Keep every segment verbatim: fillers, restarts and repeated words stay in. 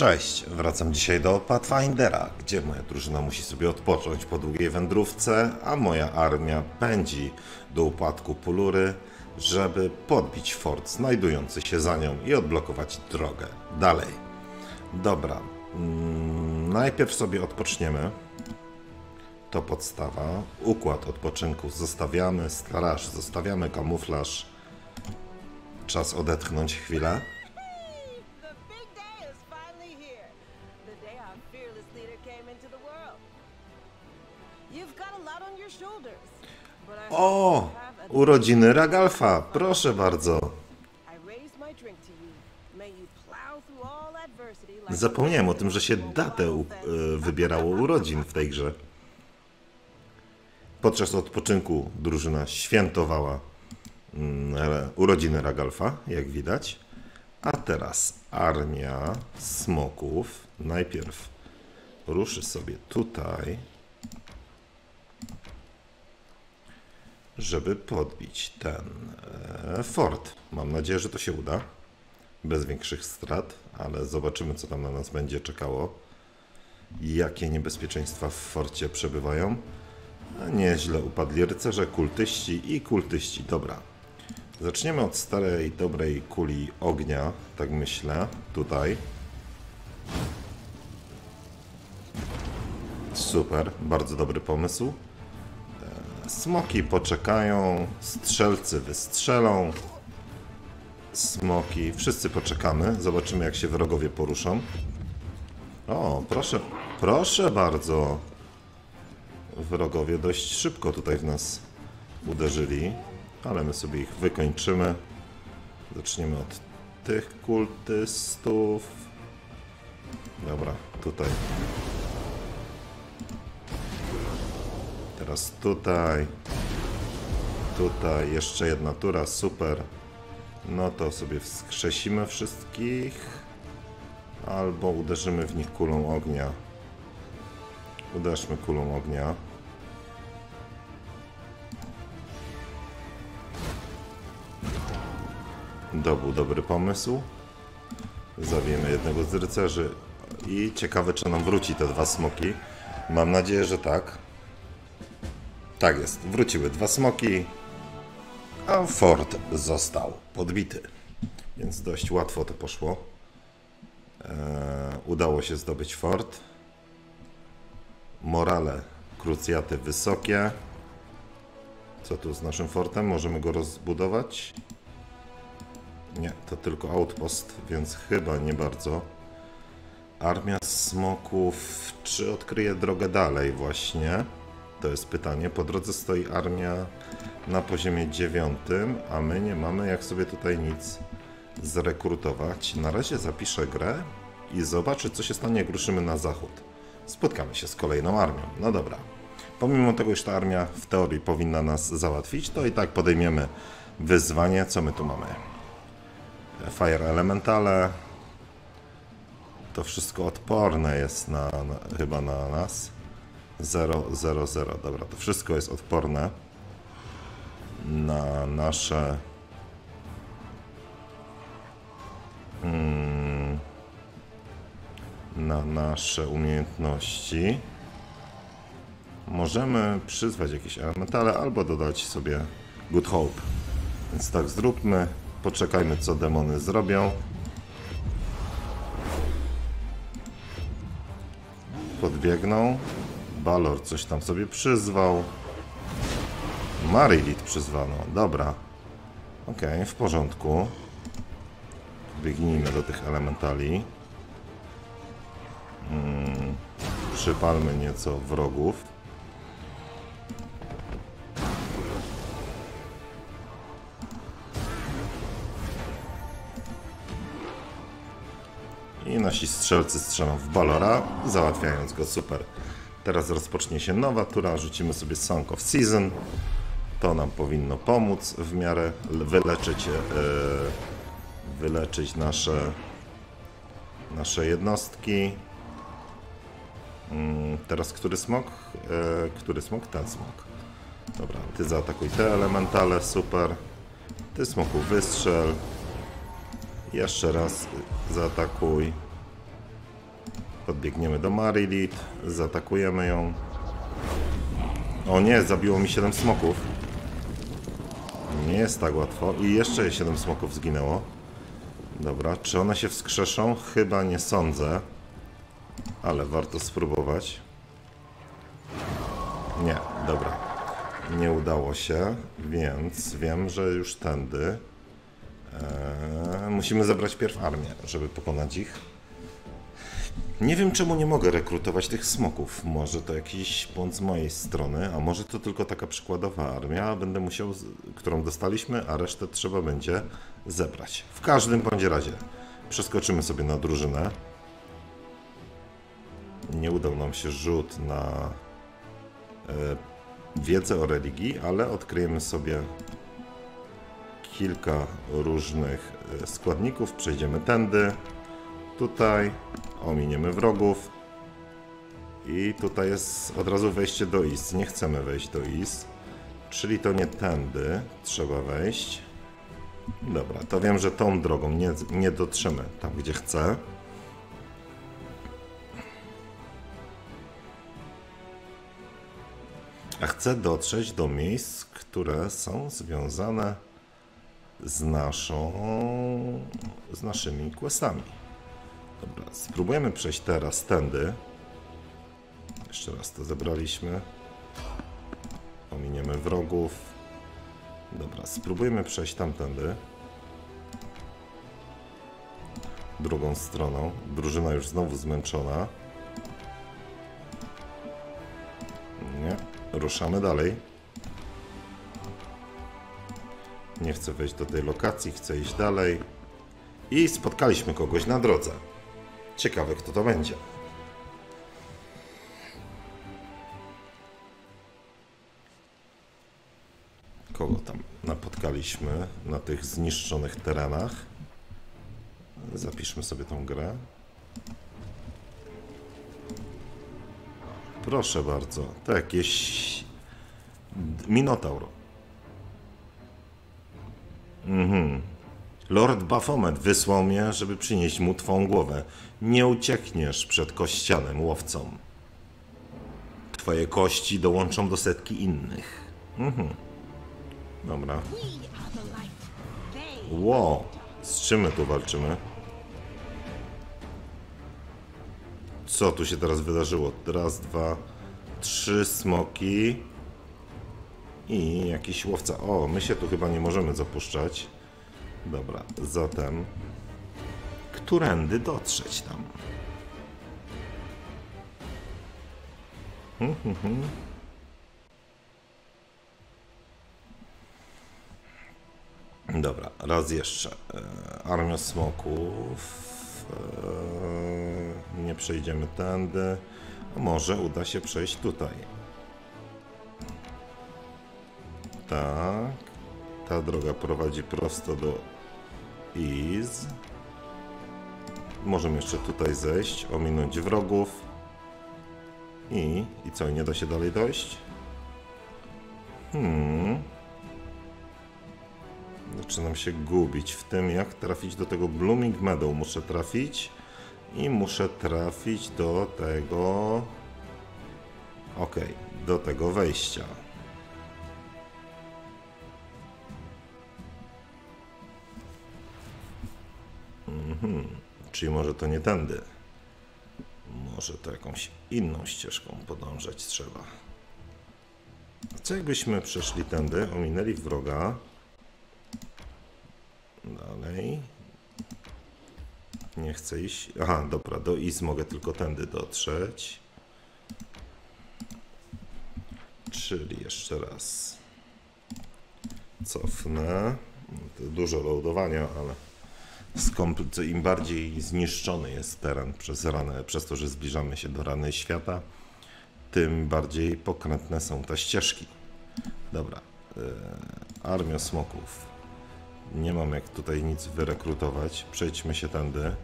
Cześć, wracam dzisiaj do Pathfindera, gdzie moja drużyna musi sobie odpocząć po długiej wędrówce, a moja armia pędzi do upadku Pulury, żeby podbić fort znajdujący się za nią i odblokować drogę dalej. Dobra, mm, najpierw sobie odpoczniemy. To podstawa. Układ odpoczynku zostawiamy, straż zostawiamy, kamuflaż. Czas odetchnąć chwilę. O! Urodziny Ragalfa, proszę bardzo. Zapomniałem o tym, że się datę wybierało urodzin w tej grze. Podczas odpoczynku drużyna świętowała urodziny Ragalfa, jak widać. A teraz armia smoków najpierw ruszy sobie tutaj, żeby podbić ten e, fort. Mam nadzieję, że to się uda. Bez większych strat, ale zobaczymy, co tam na nas będzie czekało. Jakie niebezpieczeństwa w forcie przebywają. A nieźle upadli rycerze, kultyści i kultyści. Dobra. Zaczniemy od starej, dobrej kuli ognia, tak myślę. Tutaj. Super, bardzo dobry pomysł. Smoki poczekają, strzelcy wystrzelą. Smoki, wszyscy poczekamy. Zobaczymy, jak się wrogowie poruszą. O, proszę, proszę bardzo. Wrogowie dość szybko tutaj w nas uderzyli, ale my sobie ich wykończymy. Zaczniemy od tych kultystów. Dobra, tutaj. Teraz tutaj. Tutaj jeszcze jedna tura, super. No to sobie wskrzesimy wszystkich. Albo uderzymy w nich kulą ognia. Uderzmy kulą ognia. To był dobry pomysł. Zabijemy jednego z rycerzy. I ciekawe, czy nam wróci te dwa smoki. Mam nadzieję, że tak. Tak jest, wróciły dwa smoki, a fort został podbity. Więc dość łatwo to poszło. Eee, udało się zdobyć fort. Morale krucjaty wysokie. Co tu z naszym fortem? Możemy go rozbudować? Nie, to tylko outpost, więc chyba nie bardzo. Armia smoków, czy odkryje drogę dalej właśnie? To jest pytanie. Po drodze stoi armia na poziomie dziewiątym, a my nie mamy jak sobie tutaj nic zrekrutować. Na razie zapiszę grę i zobaczę, co się stanie, jak ruszymy na zachód. Spotkamy się z kolejną armią. No dobra. Pomimo tego, że ta armia w teorii powinna nas załatwić, to i tak podejmiemy wyzwanie. Co my tu mamy? Fire Elementale. To wszystko odporne jest na, na, chyba na nas. zero, zero, zero. Dobra, to wszystko jest odporne na nasze mm, na nasze umiejętności. Możemy przyzwać jakieś elementale albo dodać sobie Good Hope. Więc tak zróbmy. Poczekajmy, co demony zrobią. Podbiegną. Balor coś tam sobie przyzwał. Marilit przyzwano. Dobra. Ok, w porządku. Biegnijmy do tych elementali. Hmm. Przypalmy nieco wrogów. I nasi strzelcy strzelą w Balora, załatwiając go. Super. Teraz rozpocznie się nowa tura, rzucimy sobie Song of Season. To nam powinno pomóc w miarę wyleczyć, yy, wyleczyć nasze, nasze jednostki. Yy, teraz który smok? Yy, który smok? Ten smok. Dobra, ty zaatakuj te elementale, super. Ty smoku wystrzel. Jeszcze raz zaatakuj. Podbiegniemy do Marilit, zaatakujemy ją. O nie, zabiło mi siedem smoków. Nie jest tak łatwo. I jeszcze siedem smoków zginęło. Dobra, czy one się wskrzeszą? Chyba nie sądzę. Ale warto spróbować. Nie, dobra. Nie udało się, więc wiem, że już tędy. Eee, musimy zebrać pierw armię, żeby pokonać ich. Nie wiem, czemu nie mogę rekrutować tych smoków. Może to jakiś błąd z mojej strony, a może to tylko taka przykładowa armia, będę musiał, którą dostaliśmy, a resztę trzeba będzie zebrać. W każdym bądź razie przeskoczymy sobie na drużynę. Nie udał nam się rzut na e, wiedzę o religii, ale odkryjemy sobie kilka różnych składników. Przejdziemy tędy, tutaj, ominiemy wrogów i tutaj jest od razu wejście do Is. Nie chcemy wejść do Is, czyli to nie tędy trzeba wejść. Dobra, to wiem, że tą drogą nie, nie dotrzemy tam, gdzie chcę. A chcę dotrzeć do miejsc, które są związane z naszą, z naszymi questami. Dobra, spróbujemy przejść teraz tędy. Jeszcze raz to zebraliśmy. Ominiemy wrogów. Dobra, spróbujemy przejść tamtędy. Drugą stroną. Drużyna już znowu zmęczona. Nie. Ruszamy dalej. Nie chcę wejść do tej lokacji, chcę iść dalej. I spotkaliśmy kogoś na drodze. Ciekawe, kto to będzie. Kogo tam napotkaliśmy na tych zniszczonych terenach? Zapiszmy sobie tą grę. Proszę bardzo, to jakieś Minotaur. Mhm. Lord Baphomet wysłał mnie, żeby przynieść mu twą głowę. Nie uciekniesz przed kościanem łowcom. Twoje kości dołączą do setki innych. Mhm. Dobra. Wow, z czym my tu walczymy? Co tu się teraz wydarzyło? Raz, dwa, trzy smoki i jakiś łowca. O, my się tu chyba nie możemy zapuszczać. Dobra, zatem którędy dotrzeć tam? Hmm, hmm, hmm. Dobra, raz jeszcze. E, armia smoków. E, nie przejdziemy tędy. A może uda się przejść tutaj. Tak. Ta droga prowadzi prosto do Is. Możemy jeszcze tutaj zejść, ominąć wrogów. I, i co, nie da się dalej dojść? Hmm. Zaczynam się gubić w tym, jak trafić do tego Blooming Meadow. Muszę trafić i muszę trafić do tego... Ok, do tego wejścia. Mhm. Czyli może to nie tędy. Może to jakąś inną ścieżką podążać trzeba. Co jakbyśmy przeszli tędy, ominęli wroga. Dalej. Nie chcę iść. Aha, dobra, do Is mogę tylko tędy dotrzeć. Czyli jeszcze raz. Cofnę. To dużo loadowania, ale im bardziej zniszczony jest teren przez ranę, przez to, że zbliżamy się do rany świata, tym bardziej pokrętne są te ścieżki. Dobra. Armia smoków. Nie mam jak tutaj nic wyrekrutować. Przejdźmy się tędy.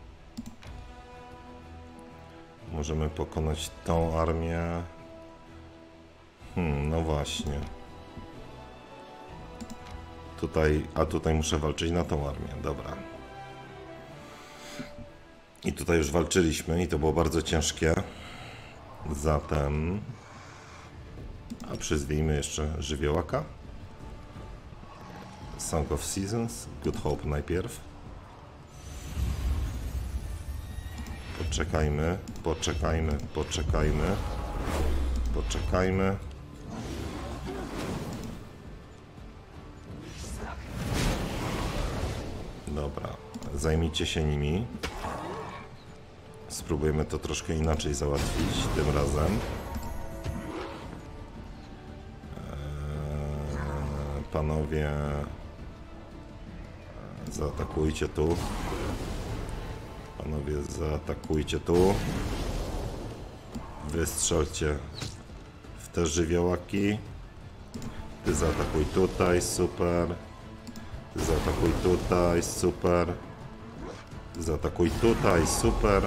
Możemy pokonać tą armię. Hmm, no właśnie. Tutaj, a tutaj muszę walczyć na tą armię. Dobra. I tutaj już walczyliśmy i to było bardzo ciężkie. Zatem... A przyzwijmy jeszcze żywiołaka. Song of Seasons. Good Hope najpierw. Poczekajmy, poczekajmy, poczekajmy. Poczekajmy. Dobra, zajmijcie się nimi. Spróbujemy to troszkę inaczej załatwić tym razem. Eee, panowie, zaatakujcie tu. Panowie, zaatakujcie tu. Wystrzelcie w te żywiołaki. Ty zaatakuj tutaj, super. Ty zaatakuj tutaj, super. Ty zaatakuj tutaj, super.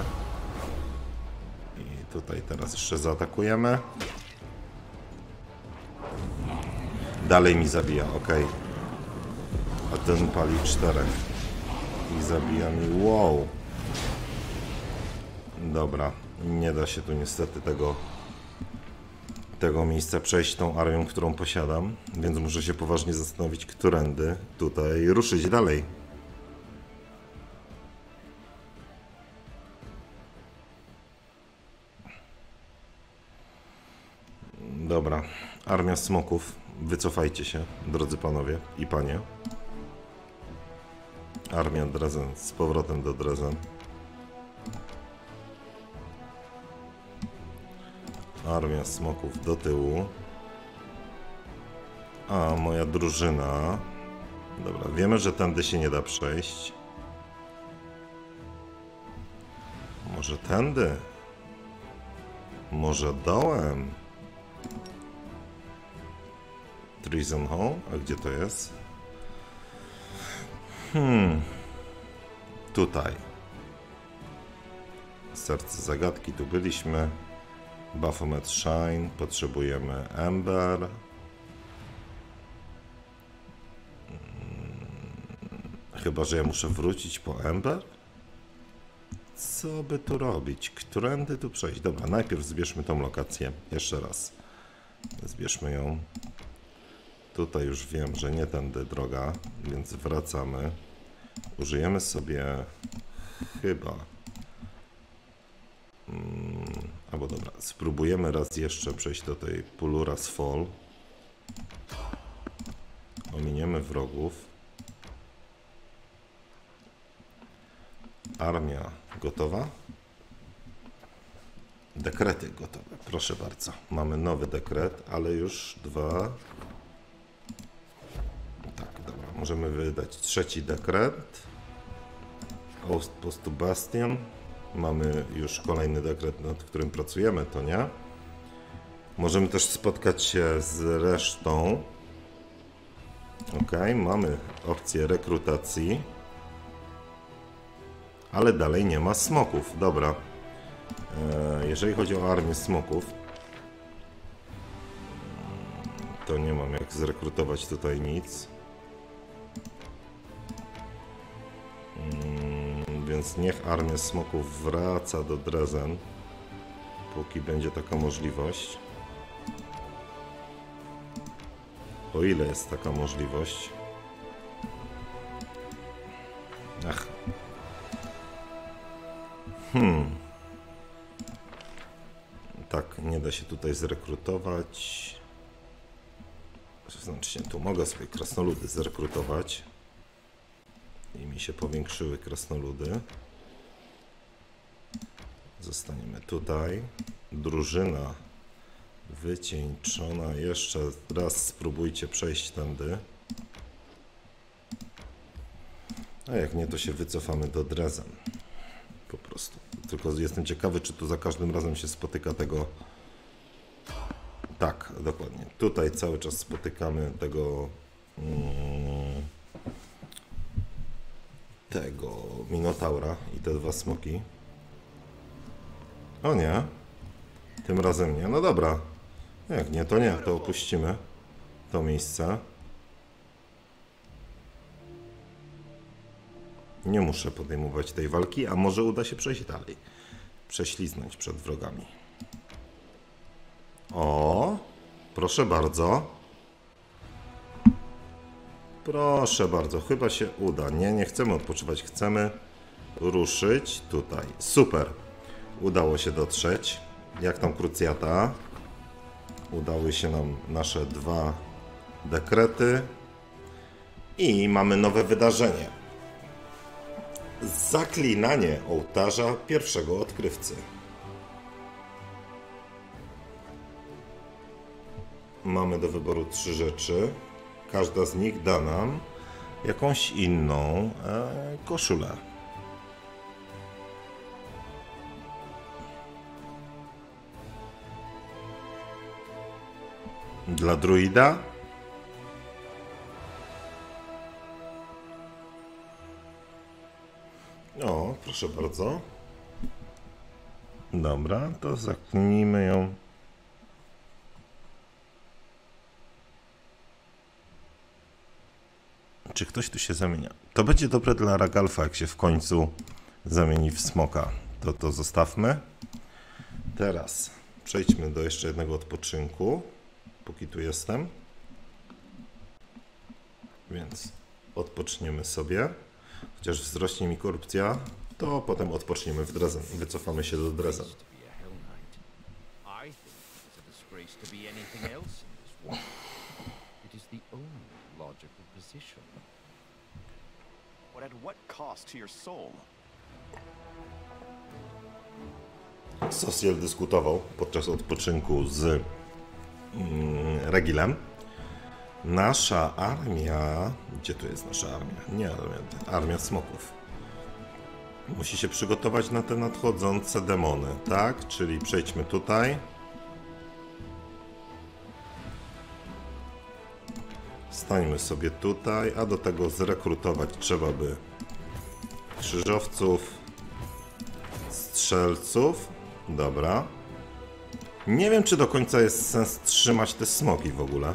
I tutaj teraz jeszcze zaatakujemy. Dalej mi zabija, ok. A ten pali czterech. I zabija mi, wow. Dobra, nie da się tu niestety tego tego miejsca przejść tą armią, którą posiadam, więc muszę się poważnie zastanowić, którędy tutaj ruszyć dalej. Dobra, armia smoków, wycofajcie się, drodzy panowie i panie. Armia Drezen, z powrotem do Drezen. Armia smoków do tyłu. A, moja drużyna. Dobra, wiemy, że tędy się nie da przejść. Może tędy? Może dołem? Treason Hall? A gdzie to jest? Hmm. Tutaj. Serce zagadki, tu byliśmy. Baphomet Shrine, potrzebujemy Ember. Hmm. Chyba, że ja muszę wrócić po Ember? Co by tu robić? Którędy tu przejść? Dobra, najpierw zbierzmy tą lokację. Jeszcze raz. Zbierzmy ją. Tutaj już wiem, że nie tędy droga, więc wracamy. Użyjemy sobie chyba... Hmm, albo dobra, spróbujemy raz jeszcze przejść do tej Puluras Fall. Ominiemy wrogów. Armia gotowa? Dekrety gotowe, proszę bardzo. Mamy nowy dekret, ale już dwa... Tak, dobra, możemy wydać trzeci dekret. Outpost to Bastion. Mamy już kolejny dekret, nad którym pracujemy, to nie? Możemy też spotkać się z resztą. Ok, mamy opcję rekrutacji. Ale dalej nie ma smoków. Dobra. Jeżeli chodzi o armię smoków, to nie mam jak zrekrutować tutaj nic. Więc niech armia smoków wraca do Drezen, póki będzie taka możliwość. O ile jest taka możliwość. Ach. Hmm. Tak, nie da się tutaj zrekrutować. Znaczy, tu mogę sobie krasnoludy zrekrutować. I mi się powiększyły krasnoludy. Zostaniemy tutaj. Drużyna wycieńczona. Jeszcze raz spróbujcie przejść tędy. A jak nie, to się wycofamy do Drezen. Po prostu. Tylko jestem ciekawy, czy tu za każdym razem się spotyka tego... Tak, dokładnie. Tutaj cały czas spotykamy tego... Hmm... tego Minotaura i te dwa smoki. O nie. Tym razem nie. No dobra. Jak nie, to nie. To opuścimy to miejsce. Nie muszę podejmować tej walki, a może uda się przejść dalej. Prześliznąć przed wrogami. O, proszę bardzo. Proszę bardzo, chyba się uda. Nie, nie chcemy odpoczywać, chcemy ruszyć tutaj. Super. Udało się dotrzeć. Jak tam krucjata? Udały się nam nasze dwa dekrety. I mamy nowe wydarzenie. Zaklinanie ołtarza pierwszego odkrywcy. Mamy do wyboru trzy rzeczy. Każda z nich da nam jakąś inną e, koszulę. Dla druida o, proszę bardzo. Dobra, to zaknijmy ją. Czy ktoś tu się zamienia? To będzie dobre dla Ragalfa, jak się w końcu zamieni w smoka. To to zostawmy. Teraz przejdźmy do jeszcze jednego odpoczynku, póki tu jestem. Więc odpoczniemy sobie. Chociaż wzrośnie mi korupcja, to potem odpoczniemy w Drezen. Wycofamy się do Drezen. Sosiel dyskutował podczas odpoczynku z mm, Regilem. Nasza armia... Gdzie tu jest nasza armia? Nie, armia, armia smoków. Musi się przygotować na te nadchodzące demony, tak? Czyli przejdźmy tutaj. Stańmy sobie tutaj, a do tego zrekrutować trzeba by krzyżowców, strzelców. Dobra. Nie wiem, czy do końca jest sens trzymać te smoki w ogóle.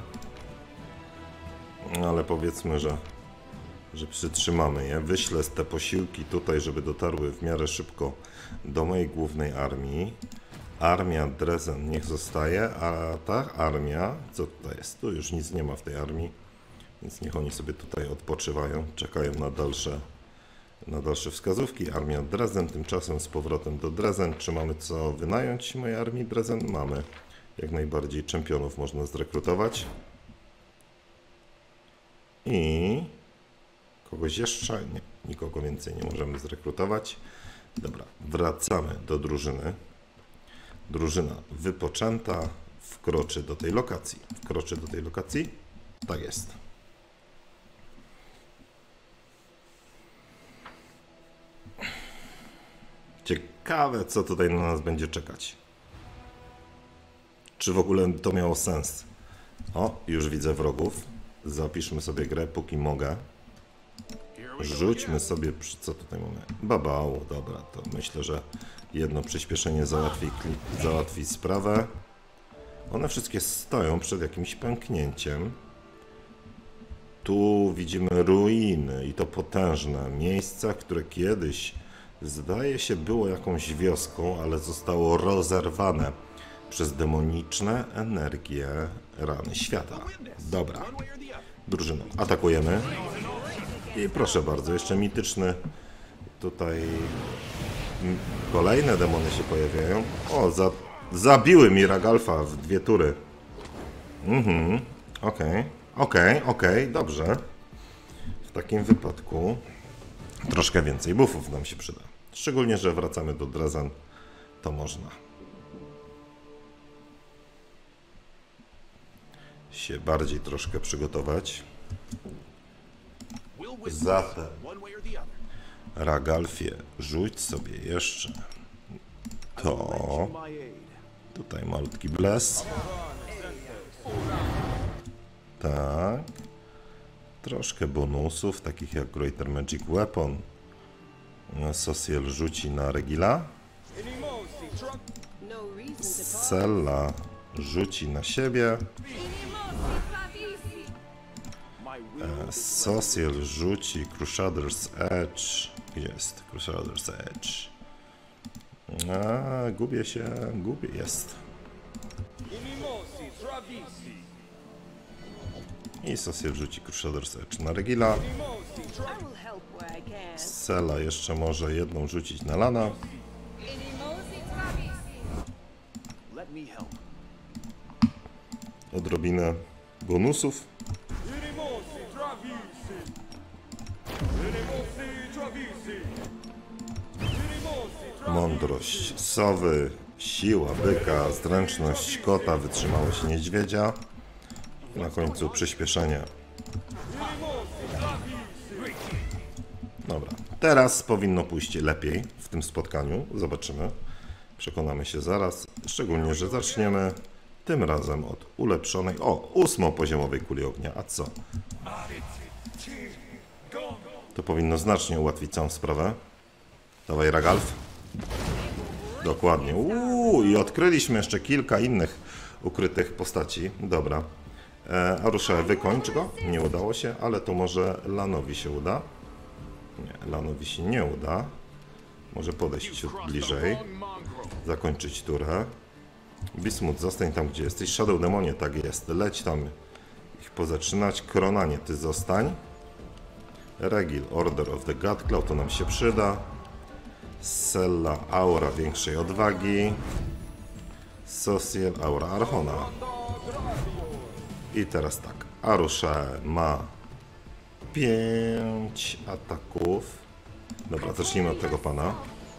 Ale powiedzmy, że, że przytrzymamy je. Wyślę te posiłki tutaj, żeby dotarły w miarę szybko do mojej głównej armii. Armia Drezen niech zostaje, a ta armia, co tutaj jest? Tu już nic nie ma w tej armii, więc niech oni sobie tutaj odpoczywają, czekają na dalsze, na dalsze wskazówki. Armia Drezen tymczasem z powrotem do Drezen. Czy mamy co wynająć mojej armii Drezen? Mamy. Jak najbardziej czempionów można zrekrutować. I kogoś jeszcze? Nie, nikogo więcej nie możemy zrekrutować. Dobra, wracamy do drużyny. Drużyna wypoczęta wkroczy do tej lokacji. Wkroczy do tej lokacji? Tak jest. Ciekawe, co tutaj na nas będzie czekać. Czy w ogóle to miało sens? O, już widzę wrogów. Zapiszmy sobie grę, póki mogę. Rzućmy sobie, co tutaj mamy? Babał, dobra, to myślę, że jedno przyspieszenie załatwi, załatwi sprawę. One wszystkie stoją przed jakimś pęknięciem. Tu widzimy ruiny i to potężne. Miejsca, które kiedyś zdaje się było jakąś wioską, ale zostało rozerwane przez demoniczne energie rany świata. Dobra. Drużyną atakujemy. I proszę bardzo, jeszcze mityczny tutaj kolejne demony się pojawiają. O, za, zabiły mi Ragalfa w dwie tury. Mhm, okej, okej, okej, dobrze. W takim wypadku troszkę więcej buffów nam się przyda. Szczególnie, że wracamy do Drezen, to można się bardziej troszkę przygotować. Zatem, Ragalfie, rzuć sobie jeszcze to. Tutaj malutki bles. Tak. Troszkę bonusów, takich jak Greater Magic Weapon. Sosiel rzuci na Regila. Sella rzuci na siebie. Sosiel rzuci Crusader's Edge Gdzie jest? Crusader's Edge. A, gubię się, gubię, jest. I Social wrzuci Crusader's Edge na Regila. Sela jeszcze może jedną rzucić na Lana. Odrobinę bonusów. Mądrość sowy, siła byka, zręczność kota, wytrzymałość niedźwiedzia. I na końcu przyspieszenie. Dobra, teraz powinno pójść lepiej w tym spotkaniu. Zobaczymy. Przekonamy się zaraz. Szczególnie, że zaczniemy tym razem od ulepszonej, o, ósmopoziomowej kuli ognia. A co? To powinno znacznie ułatwić całą sprawę. Dawaj, Ragalf. Dokładnie. Uuu, i odkryliśmy jeszcze kilka innych ukrytych postaci. Dobra. E, Arusze, wykończ go. Nie udało się, ale to może Lanowi się uda. Nie, Lanowi się nie uda. Może podejść bliżej. Zakończyć turę. Bismuth, zostań tam, gdzie jesteś. Shadow Demonie, tak jest. Leć tam ich pozaczynać. Kronanie, ty zostań. Regil, Order of the God Cloud, to nam się przyda. Sella, Aura większej odwagi. Social, Aura Archona. I teraz tak. Arusze ma pięć ataków. Dobra, zacznijmy od tego pana.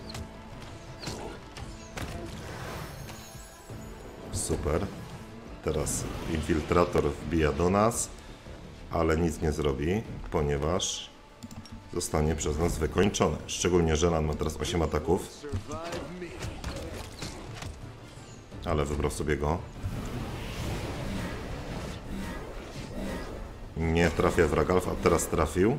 Super. Teraz infiltrator wbija do nas, ale nic nie zrobi, ponieważ zostanie przez nas wykończony. Szczególnie, że Lan ma teraz osiem ataków. Ale wybrał sobie go. Nie trafia w Ragalf, a teraz trafił.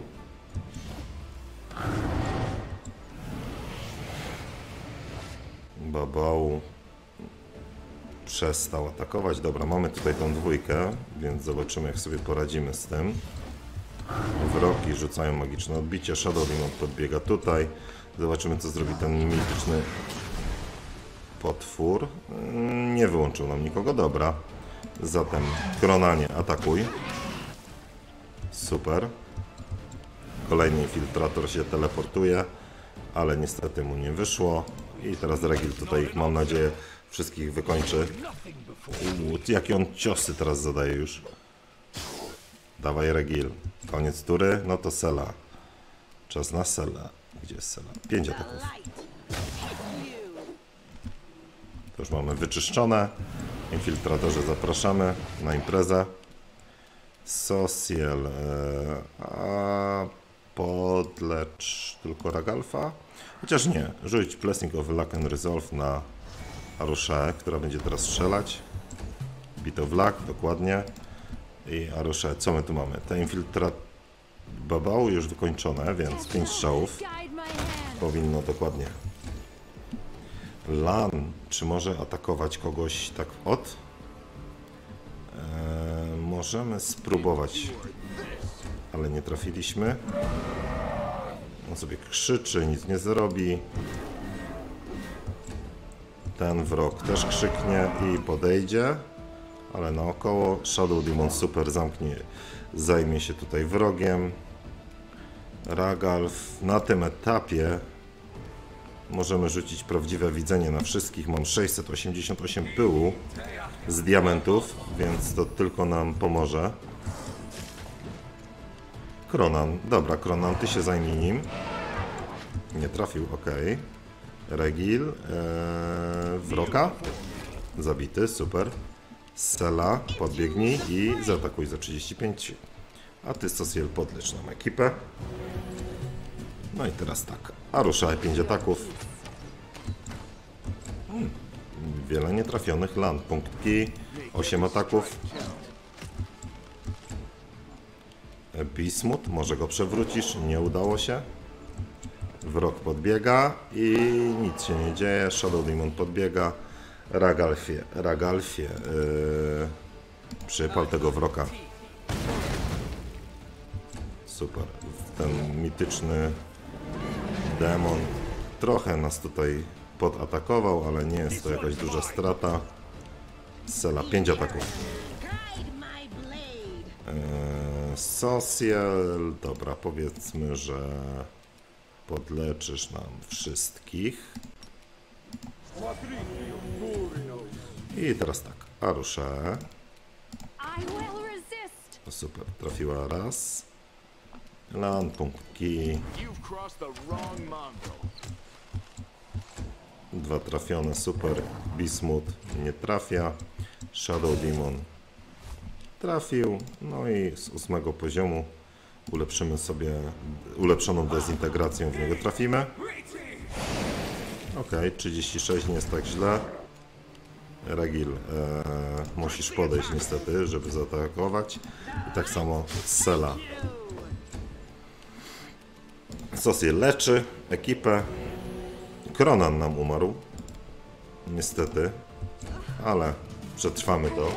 Babał przestał atakować. Dobra, mamy tutaj tą dwójkę, więc zobaczymy, jak sobie poradzimy z tym. Wrogi rzucają magiczne odbicie. Shadow Demon podbiega tutaj. Zobaczymy, co zrobi ten mityczny potwór. Nie wyłączył nam nikogo. Dobra. Zatem Kronanie, atakuj. Super. Kolejny infiltrator się teleportuje, ale niestety mu nie wyszło. I teraz Regil tutaj ich, mam nadzieję, wszystkich wykończy. Uuu, jakie on ciosy teraz zadaje już. Dawaj, Regil. Koniec tury, no to Sela. Czas na Sela. Gdzie jest Sela? Pięć ataków. To już mamy wyczyszczone. Infiltratorzy, zapraszamy na imprezę. Social. A podlecz tylko Ragalfa? Chociaż nie. Rzuć Blessing of Luck and Resolve na Aruszę, która będzie teraz strzelać. Bit of Luck, dokładnie. I Aruszę, co my tu mamy? Te infiltrat... Babał już wykończone, więc pięć strzałów. Powinno dokładnie. Lan, czy może atakować kogoś tak od? Eee, możemy spróbować, ale nie trafiliśmy. On sobie krzyczy, nic nie zrobi. Ten wrog też krzyknie i podejdzie, ale naokoło. Shadow Demon super zamknie, zajmie się tutaj wrogiem. Ragalf na tym etapie możemy rzucić prawdziwe widzenie na wszystkich. Mam sześćset osiemdziesiąt osiem pyłu z diamentów, więc to tylko nam pomoże. Kronan, dobra, Kronan, ty się zajmij nim. Nie trafił, ok. Regil, ee, Wroka, zabity, super. Sela, podbiegnij i zaatakuj za trzydzieści pięć. A ty, Social, podlecz nam ekipę. No i teraz tak, Arusza, pięć ataków. Hmm. Wiele nietrafionych, Lan, punktki, osiem ataków. Bismuth, może go przewrócisz, nie udało się. Wrog podbiega i nic się nie dzieje. Shadow Demon podbiega. Ragalfie, Ragalfie, yy, przypal tego wroka. Super, ten mityczny Demon trochę nas tutaj podatakował, ale nie jest to jakaś duża strata. Sela, pięć ataków. Eee, Social, dobra, powiedzmy, że podleczysz nam wszystkich. I teraz tak, Aruszę. O, super, trafiła raz. Lan, punktki. Dwa trafione, super. Bismuth nie trafia. Shadow Demon trafił. No i z ósmego poziomu ulepszymy sobie, ulepszoną dezintegracją w niego trafimy. Ok, trzydzieści sześć, nie jest tak źle. Regil, e, musisz podejść niestety, żeby zaatakować. I tak samo Sela. Social leczy ekipę. Kronan nam umarł. Niestety. Ale przetrwamy to.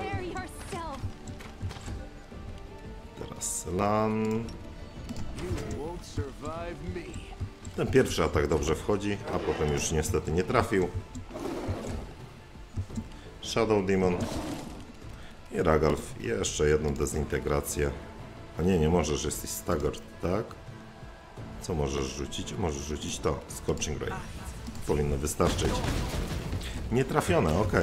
Teraz Lan. Ten pierwszy atak dobrze wchodzi, a potem już niestety nie trafił. Shadow Demon. I Ragalf. Jeszcze jedną dezintegrację. A nie, nie możesz, jesteś staggered, tak? Co możesz rzucić? Możesz rzucić to. Scorching Ray. Powinno wystarczyć. Nietrafione, ok.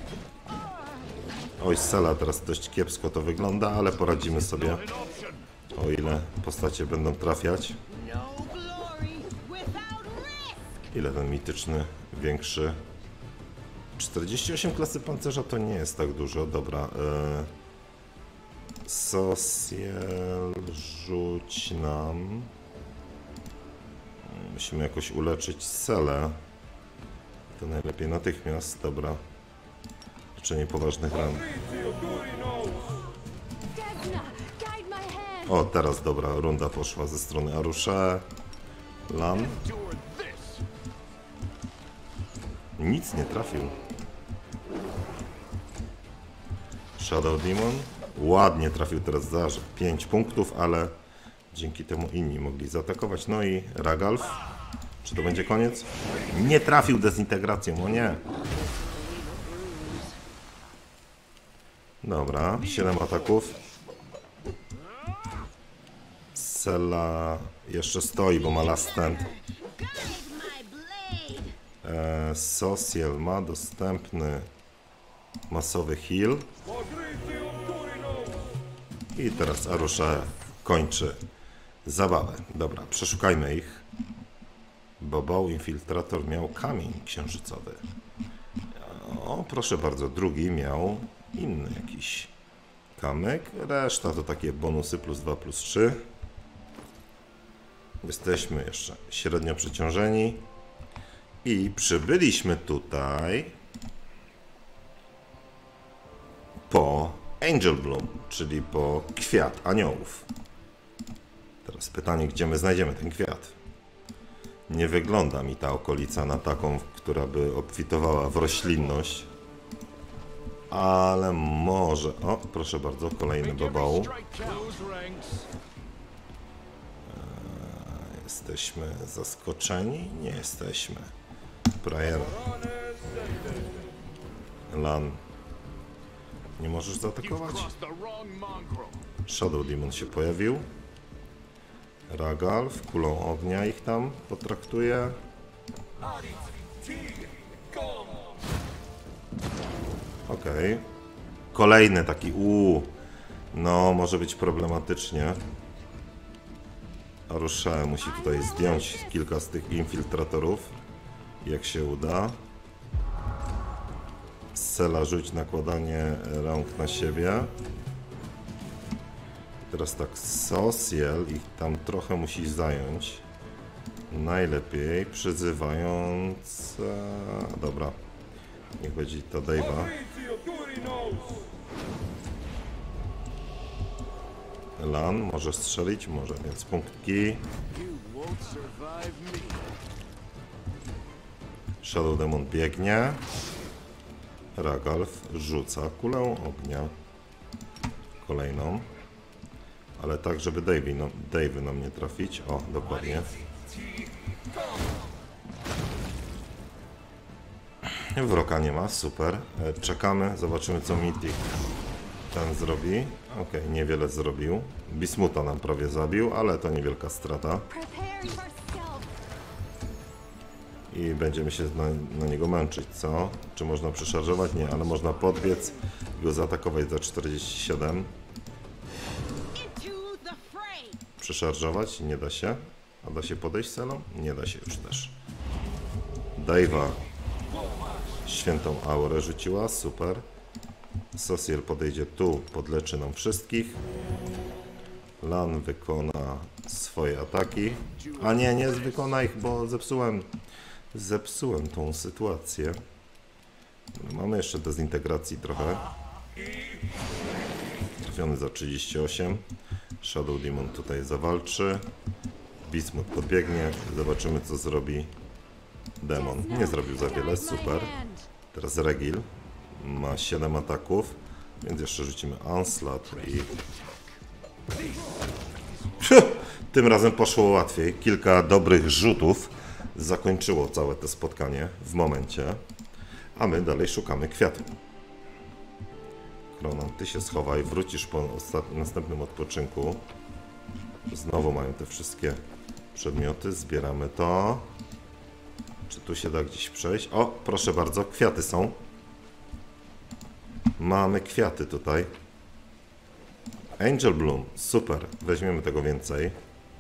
Oj, Sela teraz dość kiepsko to wygląda, ale poradzimy sobie. O ile postacie będą trafiać. Ile ten mityczny większy? czterdzieści osiem klasy pancerza to nie jest tak dużo. Dobra. Yy... Social rzuć nam. Musimy jakoś uleczyć Selę. To najlepiej natychmiast. Dobra. Leczenie poważnych ran. O, teraz dobra runda poszła ze strony Arusze. Lan. Nic nie trafił. Shadow Demon. Ładnie trafił teraz za pięć punktów, ale dzięki temu inni mogli zaatakować. No i Ragalf. Czy to będzie koniec? Nie trafił dezintegracją, o nie. Dobra, siedem ataków. Sela jeszcze stoi, bo ma last stand. E, Social ma dostępny masowy heal. I teraz Arusha kończy zabawę. Dobra, przeszukajmy ich. Bobał Infiltrator miał kamień księżycowy. O, proszę bardzo, drugi miał inny jakiś kamyk. Reszta to takie bonusy plus dwa, plus trzy. Jesteśmy jeszcze średnio przeciążeni. I przybyliśmy tutaj po Angel Bloom, czyli po kwiat aniołów. Teraz pytanie, gdzie my znajdziemy ten kwiat? Nie wygląda mi ta okolica na taką, która by obfitowała w roślinność. Ale może... O, proszę bardzo, kolejny babał. Jesteśmy zaskoczeni? Nie jesteśmy. Prayer. Lan. Nie możesz zaatakować? Shadow Demon się pojawił. Ragalf, kulą ognia ich tam potraktuje. Okej. Okay. Kolejny taki uuu. No, może być problematycznie. Arusha musi tutaj zdjąć kilka z tych infiltratorów. Jak się uda. Sela rzuć nakładanie rąk na siebie. Teraz tak, Social ich tam trochę musi zająć. Najlepiej przyzywając... E, dobra. Niech będzie to Dave'a. Lan może strzelić, może, więc punktki. Shadow Demon biegnie. Ragalf rzuca kulę ognia. Kolejną. Ale tak, żeby Dave'y no, Dave'y nam nie trafić. O, dokładnie. Wroka nie ma, super. Czekamy, zobaczymy co Mythic ten zrobi. Ok, niewiele zrobił. Bismuta nam prawie zabił, ale to niewielka strata. I będziemy się na, na niego męczyć, co? Czy można przeszarżować? Nie, ale można podbiec i go zaatakować za czterdzieści siedem. Przeszarżować? Nie da się. A da się podejść celą? Nie da się już też. Dave'a świętą aurę rzuciła, super. Sosiel podejdzie tu, podleczy nam wszystkich. Lan wykona swoje ataki. A nie, nie wykona ich, bo zepsułem zepsułem tą sytuację. Mamy jeszcze dezintegracji trochę. Trafiony za trzydzieści osiem. Shadow Demon tutaj zawalczy. Bismut podbiegnie. Zobaczymy co zrobi Demon. Nie zrobił za wiele, super. Teraz Regil ma siedem ataków, więc jeszcze rzucimy Onslaught i... Tym razem poszło łatwiej. Kilka dobrych rzutów zakończyło całe to spotkanie w momencie, a my dalej szukamy kwiatu. Kronan, ty się schowaj, wrócisz po następnym odpoczynku. Znowu mają te wszystkie przedmioty, zbieramy to. Czy tu się da gdzieś przejść? O, proszę bardzo, kwiaty są. Mamy kwiaty tutaj. Angel Bloom, super, weźmiemy tego więcej.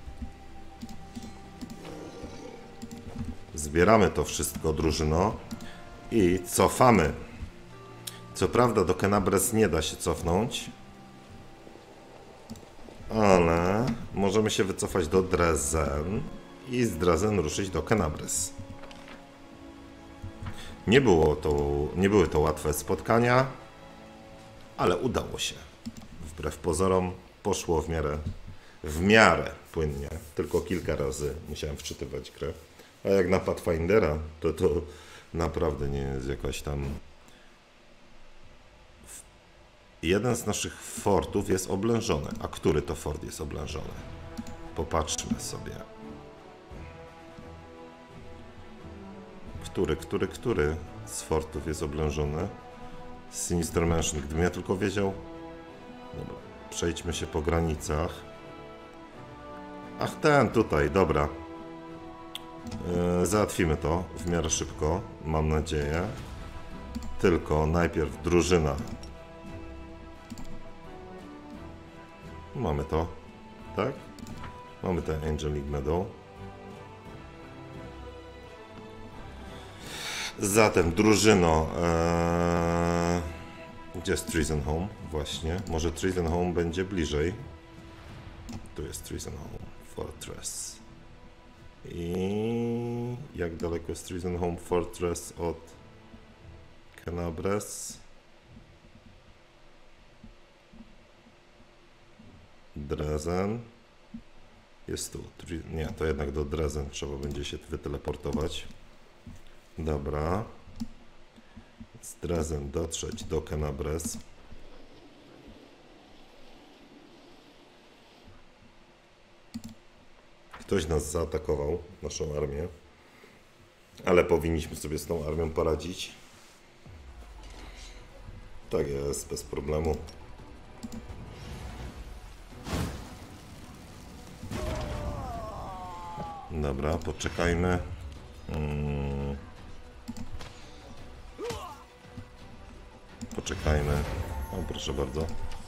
Zbieramy to wszystko, drużyno, i cofamy. Co prawda do Kenabres nie da się cofnąć, ale możemy się wycofać do Drezen i z Drezen ruszyć do Kenabres. Nie było to, nie były to łatwe spotkania, ale udało się. Wbrew pozorom poszło w miarę, w miarę płynnie. Tylko kilka razy musiałem wczytywać grę. A jak na Pathfindera, to to naprawdę nie jest jakaś tam... Jeden z naszych fortów jest oblężony. A który to fort jest oblężony? Popatrzmy sobie. Który, który, który z fortów jest oblężony? Sinister Mansion, gdybym ja tylko wiedział. Dobra, przejdźmy się po granicach. Ach, ten tutaj, dobra. Yy, załatwimy to w miarę szybko, mam nadzieję. Tylko najpierw drużyna. Mamy to, tak? Mamy ten Angelic Meadow. Zatem drużyno, ee, gdzie jest Treason Home? Właśnie, może Treason Home będzie bliżej. Tu jest Treason Home Fortress. I jak daleko jest Treason Home Fortress od Kenabres? Drezen jest tu. Nie, to jednak do Drezen trzeba będzie się wyteleportować. Dobra. Z Drezen dotrzeć do Kenabres. Ktoś nas zaatakował, naszą armię. Ale powinniśmy sobie z tą armią poradzić. Tak jest, bez problemu. Dobra, poczekajmy. Hmm. Poczekajmy. O, proszę bardzo.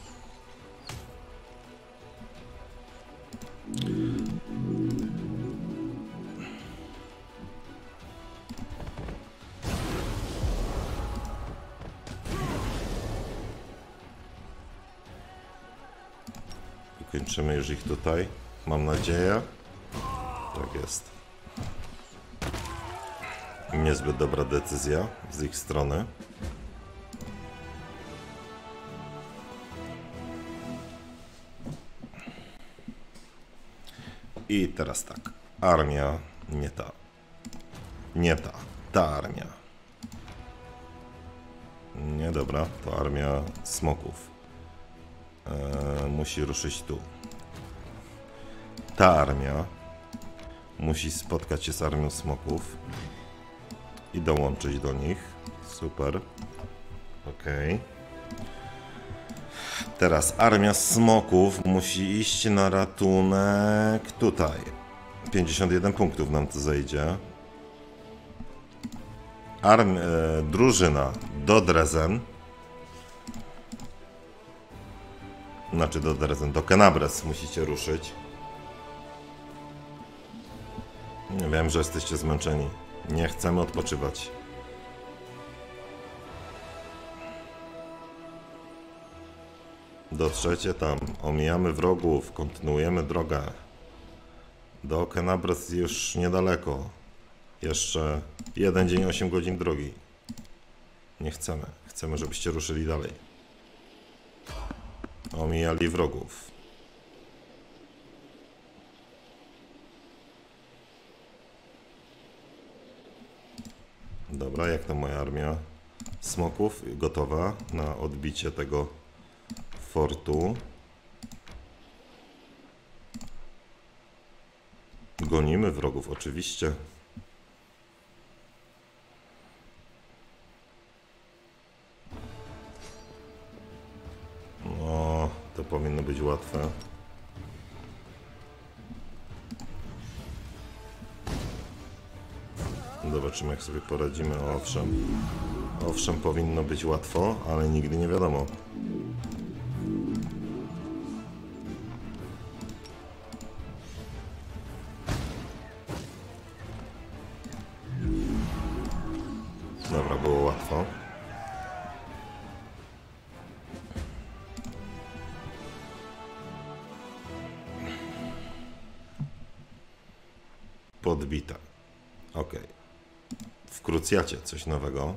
Kończymy już ich tutaj, mam nadzieję. Tak jest. Niezbyt dobra decyzja z ich strony. I teraz tak. Armia, nie ta. Nie ta. Ta armia. Nie, dobra. To armia smoków. Eee, musi ruszyć tu. Ta armia musi spotkać się z armią smoków i dołączyć do nich. Super. Okej. Okay. Teraz armia smoków musi iść na ratunek tutaj. pięćdziesiąt jeden punktów nam to zejdzie. Arm... E, drużyna do Drezen. Znaczy do Drezen, do Kenabres musicie ruszyć. Nie wiem, że jesteście zmęczeni. Nie chcemy odpoczywać. Dotrzecie tam, omijamy wrogów, kontynuujemy drogę. Do Kenabres już niedaleko. Jeszcze jeden dzień, osiem godzin drogi. Nie chcemy. Chcemy, żebyście ruszyli dalej. Omijali wrogów. Dobra, jak tam moja armia smoków? Gotowa na odbicie tego fortu. Gonimy wrogów, oczywiście. No, to powinno być łatwe. Zobaczymy, jak sobie poradzimy. Owszem, owszem, powinno być łatwo, ale nigdy nie wiadomo. Dobra, było łatwo. Podbita. Ok. W Krucjacie coś nowego.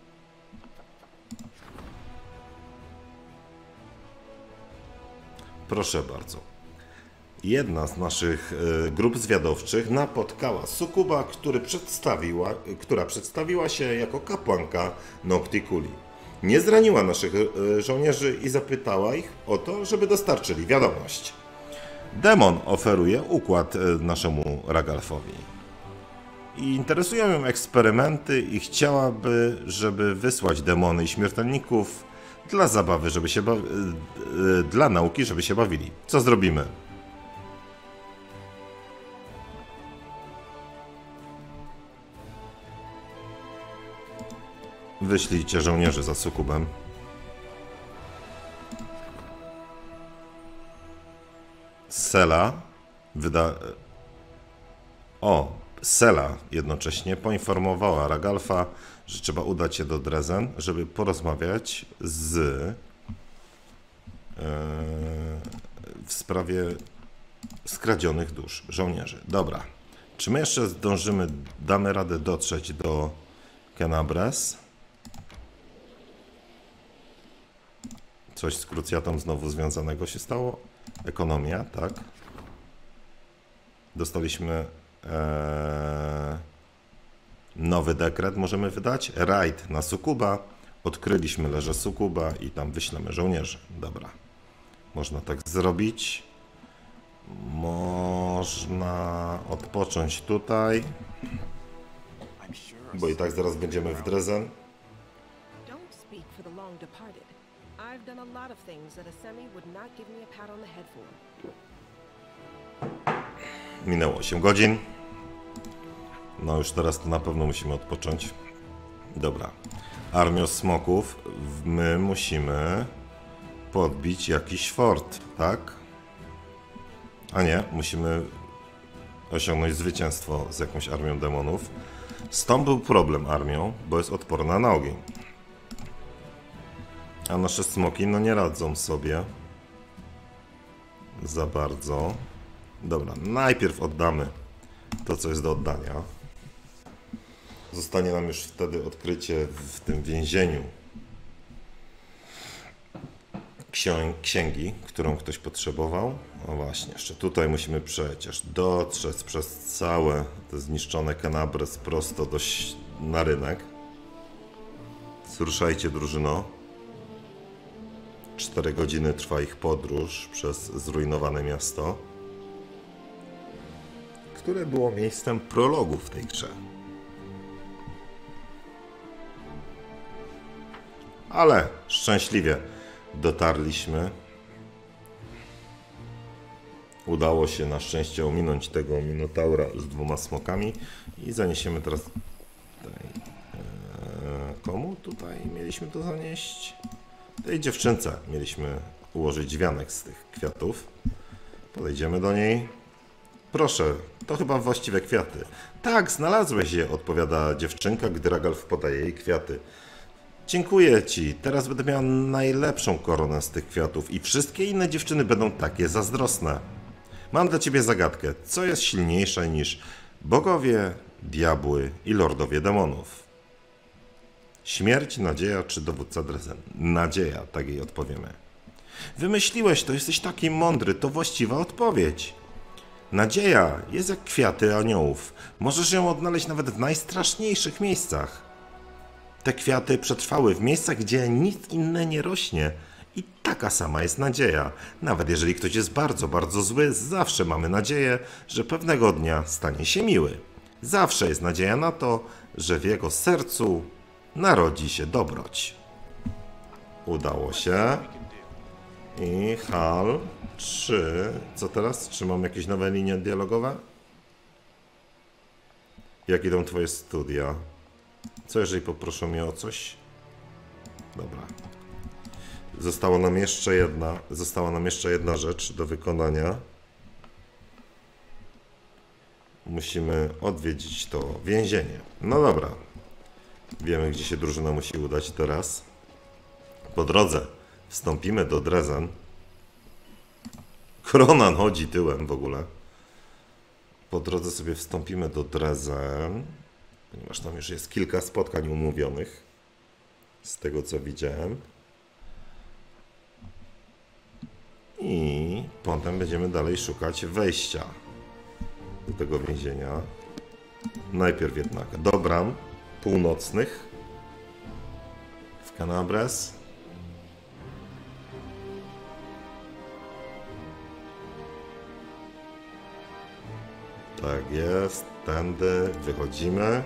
Proszę bardzo. Jedna z naszych y, grup zwiadowczych napotkała sukuba, który przedstawiła, która przedstawiła się jako kapłanka Nocticuli. Nie zraniła naszych y, żołnierzy i zapytała ich o to, żeby dostarczyli wiadomość. Demon oferuje układ y, naszemu Ragalfowi. I interesują ją eksperymenty i chciałaby, żeby wysłać demony i śmiertelników dla zabawy, żeby się ba- y, y, dla nauki, żeby się bawili. Co zrobimy? Wyślijcie żołnierzy za sukubem. Sela wyda... O, Sela jednocześnie poinformowała Ragalfa, że trzeba udać się do Drezen, żeby porozmawiać z yy, w sprawie skradzionych dusz żołnierzy. Dobra. Czy my jeszcze zdążymy, damy radę dotrzeć do Kenabres? Coś z Krucjatą znowu związanego się stało? Ekonomia, tak. Dostaliśmy e, nowy dekret, możemy wydać. Rajd na sukuba. Odkryliśmy leże sukuba i tam wyślemy żołnierzy. Dobra. Można tak zrobić. Można odpocząć tutaj. Bo i tak zaraz będziemy w Drezen. I've done a lot of things that Asemi would not give me a pat on the head for. Minęło osiem godzin. No już teraz to na pewno musimy odpocząć. Dobra. Armio smoków, my musimy podbić jakiś fort, tak? A nie, musimy osiągnąć zwycięstwo z jakąś armią demonów. Z tą był problem armią, bo jest odporna na ogień. A nasze smoki no nie radzą sobie za bardzo. Dobra, najpierw oddamy to, co jest do oddania. Zostanie nam już wtedy odkrycie w tym więzieniu ksią- księgi, którą ktoś potrzebował. O właśnie, jeszcze tutaj musimy przecież dotrzeć przez całe te zniszczone Kenabres prosto do, na rynek. Ruszajcie, drużyno. Cztery godziny trwa ich podróż przez zrujnowane miasto, które było miejscem prologu w tej grze. ale szczęśliwie dotarliśmy. Udało się na szczęście ominąć tego Minotaura z dwoma smokami i zaniesiemy teraz tutaj, e, komu tutaj mieliśmy to zanieść? Tej dziewczynce mieliśmy ułożyć wianek z tych kwiatów. Podejdziemy do niej. Proszę, to chyba właściwe kwiaty. Tak, znalazłeś je, odpowiada dziewczynka, gdy Ragalf podaje jej kwiaty. Dziękuję ci, teraz będę miała najlepszą koronę z tych kwiatów i wszystkie inne dziewczyny będą takie zazdrosne. Mam dla ciebie zagadkę, co jest silniejsze niż bogowie, diabły i lordowie demonów? Śmierć, nadzieja czy dowódca Drezen? Nadzieja, tak jej odpowiemy. Wymyśliłeś to, jesteś taki mądry, to właściwa odpowiedź. Nadzieja jest jak kwiaty aniołów. Możesz ją odnaleźć nawet w najstraszniejszych miejscach. Te kwiaty przetrwały w miejscach, gdzie nic inne nie rośnie. I taka sama jest nadzieja. Nawet jeżeli ktoś jest bardzo, bardzo zły, zawsze mamy nadzieję, że pewnego dnia stanie się miły. Zawsze jest nadzieja na to, że w jego sercu narodzi się dobroć. Udało się. I Hal trzy. Co teraz? Czy mam jakieś nowe linie dialogowe? Jak idą twoje studia? Co jeżeli poproszą mnie o coś? Dobra. Została nam jeszcze jedna, została nam jeszcze jedna rzecz do wykonania. Musimy odwiedzić to więzienie. No dobra. Wiemy, gdzie się drużyna musi udać teraz. Po drodze wstąpimy do Drezen. Kronan chodzi tyłem w ogóle. Po drodze sobie wstąpimy do Drezen, ponieważ tam już jest kilka spotkań umówionych. Z tego, co widziałem. I potem będziemy dalej szukać wejścia do tego więzienia. Najpierw jednak do bram północnych w Canabres. Tak jest, tędy wychodzimy.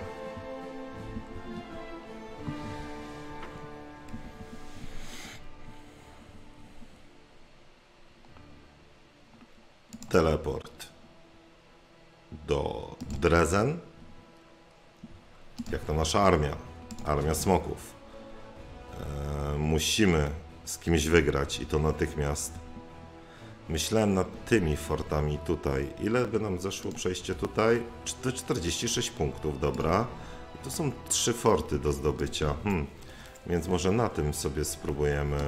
Teleport do Drezen. Jak to nasza armia, armia smoków. Eee, musimy z kimś wygrać i to natychmiast. Myślałem nad tymi fortami tutaj. Ile by nam zeszło przejście tutaj? czterdzieści sześć punktów, dobra. To są trzy forty do zdobycia. Hmm. Więc może na tym sobie spróbujemy...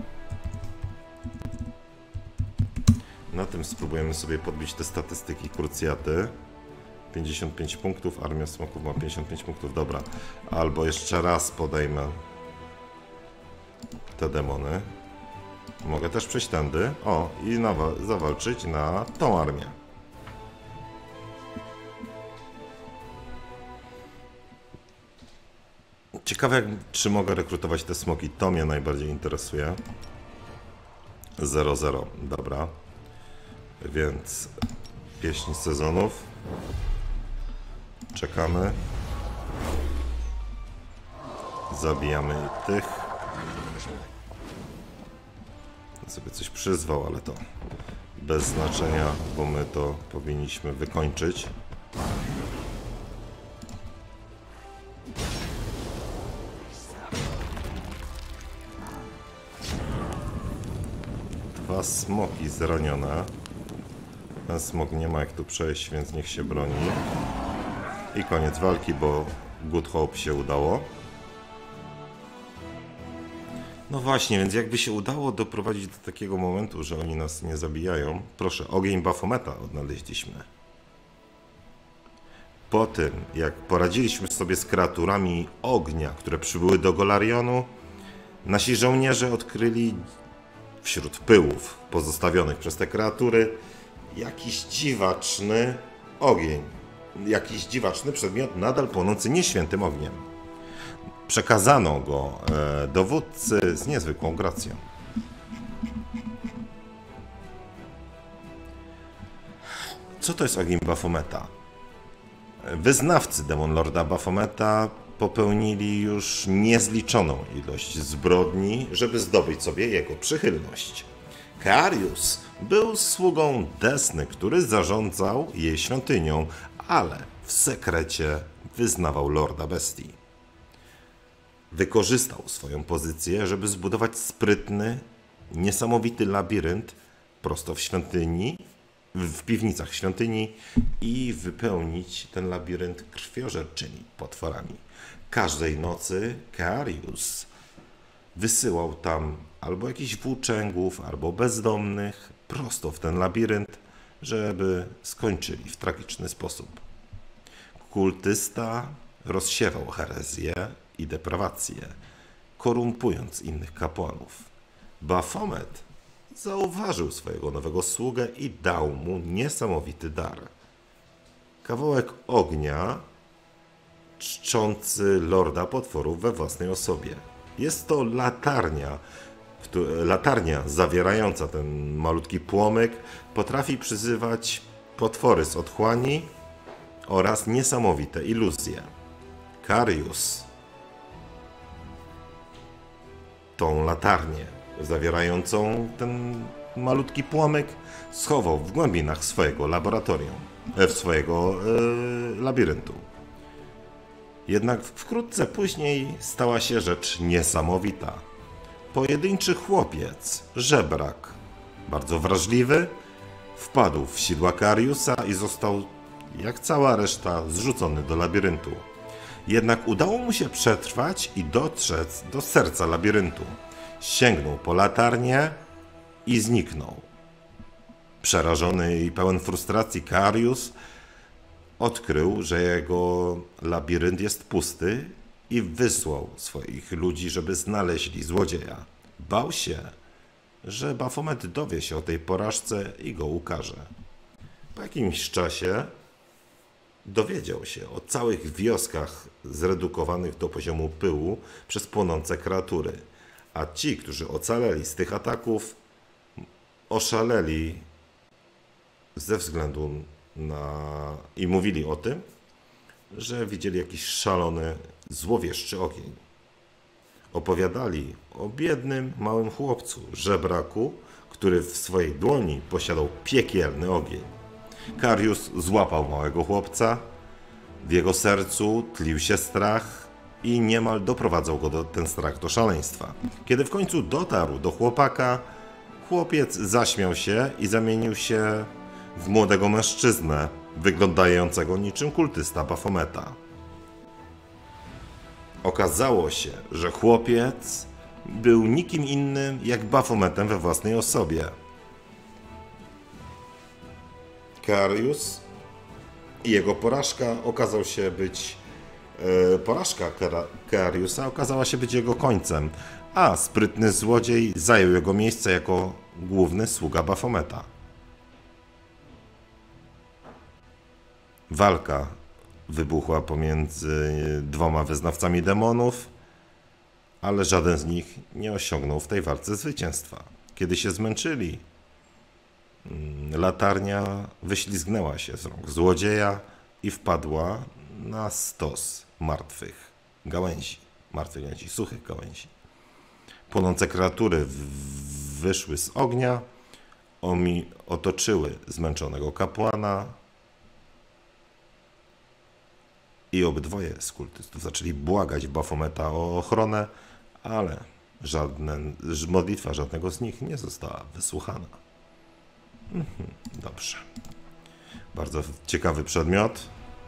Na tym spróbujemy sobie podbić te statystyki Kurcjaty. pięćdziesiąt pięć punktów, armia smoków ma pięćdziesiąt pięć punktów, dobra. Albo jeszcze raz podejmę te demony. Mogę też przejść tędy. O, i zawalczyć na tą armię. Ciekawe, jak, czy mogę rekrutować te smoki. To mnie najbardziej interesuje. zero zero, dobra. Więc pieśń sezonów. Czekamy. Zabijamy tych. Sobie coś przyzwał, ale to bez znaczenia, bo my to powinniśmy wykończyć. Dwa smoki zranione. Ten smok nie ma jak tu przejść, więc niech się broni. I koniec walki, bo Good Hope się udało. No właśnie, więc jakby się udało doprowadzić do takiego momentu, że oni nas nie zabijają. Proszę, ogień Baphometa odnaleźliśmy. Po tym, jak poradziliśmy sobie z kreaturami ognia, które przybyły do Golarionu, nasi żołnierze odkryli wśród pyłów pozostawionych przez te kreatury jakiś dziwaczny ogień. Jakiś dziwaczny przedmiot nadal płonący nieświętym ogniem. Przekazano go e, dowódcy z niezwykłą gracją. Co to jest ogień Baphometa? Wyznawcy Demon Lorda Baphometa popełnili już niezliczoną ilość zbrodni, żeby zdobyć sobie jego przychylność. Kearius był sługą Desny, który zarządzał jej świątynią, ale w sekrecie wyznawał Lorda Bestii. Wykorzystał swoją pozycję, żeby zbudować sprytny, niesamowity labirynt prosto w świątyni, w piwnicach świątyni i wypełnić ten labirynt krwiożerczymi potworami. Każdej nocy Kearius wysyłał tam albo jakichś włóczęgów, albo bezdomnych prosto w ten labirynt, żeby skończyli w tragiczny sposób. Kultysta rozsiewał herezję i deprawację, korumpując innych kapłanów. Bafomet zauważył swojego nowego sługę i dał mu niesamowity dar. Kawałek ognia czczący lorda potworów we własnej osobie. Jest to latarnia, latarnia zawierająca ten malutki płomyk, potrafi przyzywać potwory z otchłani oraz niesamowite iluzje. Kearius tą latarnię zawierającą ten malutki płomyk schował w głębinach swojego laboratorium, w swojego e, labiryntu. Jednak wkrótce później stała się rzecz niesamowita. Pojedynczy chłopiec, żebrak, bardzo wrażliwy, wpadł w sidła Keariusa i został, jak cała reszta, zrzucony do labiryntu. Jednak udało mu się przetrwać i dotrzeć do serca labiryntu. Sięgnął po latarnię i zniknął. Przerażony i pełen frustracji Kearius odkrył, że jego labirynt jest pusty i wysłał swoich ludzi, żeby znaleźli złodzieja. Bał się, że Bafomet dowie się o tej porażce i go ukarze. Po jakimś czasie dowiedział się o całych wioskach zredukowanych do poziomu pyłu przez płonące kreatury, a ci, którzy ocaleli z tych ataków, oszaleli ze względu na... i mówili o tym, że widzieli jakiś szalony, złowieszczy ogień. Opowiadali o biednym, małym chłopcu, żebraku, który w swojej dłoni posiadał piekielny ogień. Kearius złapał małego chłopca, w jego sercu tlił się strach i niemal doprowadzał go do, ten strach do szaleństwa. Kiedy w końcu dotarł do chłopaka, chłopiec zaśmiał się i zamienił się w młodego mężczyznę, wyglądającego niczym kultysta Bafometa. Okazało się, że chłopiec był nikim innym jak Bafometem we własnej osobie. Kearius i jego porażka okazał się być e, porażka Keariusa okazała się być jego końcem, a sprytny złodziej zajął jego miejsce jako główny sługa Bafometa. Walka wybuchła pomiędzy dwoma wyznawcami demonów, ale żaden z nich nie osiągnął w tej walce zwycięstwa. Kiedy się zmęczyli, latarnia wyślizgnęła się z rąk złodzieja i wpadła na stos martwych gałęzi, martwych gałęzi, suchych gałęzi. Płonące kreatury wyszły z ognia, omi otoczyły zmęczonego kapłana i obydwoje z kultystów zaczęli błagać Bafometa o ochronę, ale żadne, modlitwa żadnego z nich nie została wysłuchana. Dobrze. Bardzo ciekawy przedmiot.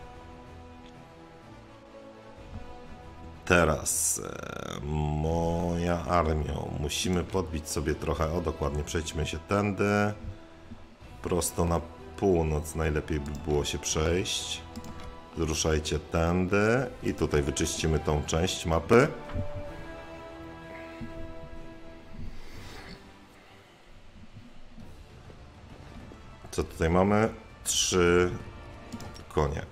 Teraz e, moja armią. Musimy podbić sobie trochę, o dokładnie, przejdźmy się tędy. Prosto na północ najlepiej by było się przejść. Ruszajcie tędy i tutaj wyczyścimy tą część mapy. Co tutaj mamy? Trzy konie.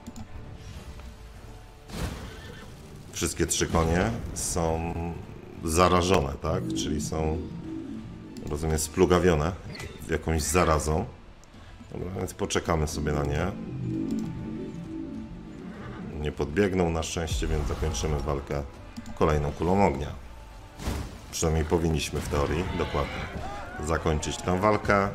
Wszystkie trzy konie są zarażone, tak? Czyli są, rozumiem, splugawione jakąś zarazą. Dobra, więc poczekamy sobie na nie. nie podbiegną na szczęście, więc zakończymy walkę kolejną kulą ognia. Przynajmniej powinniśmy w teorii, dokładnie, zakończyć tę walkę.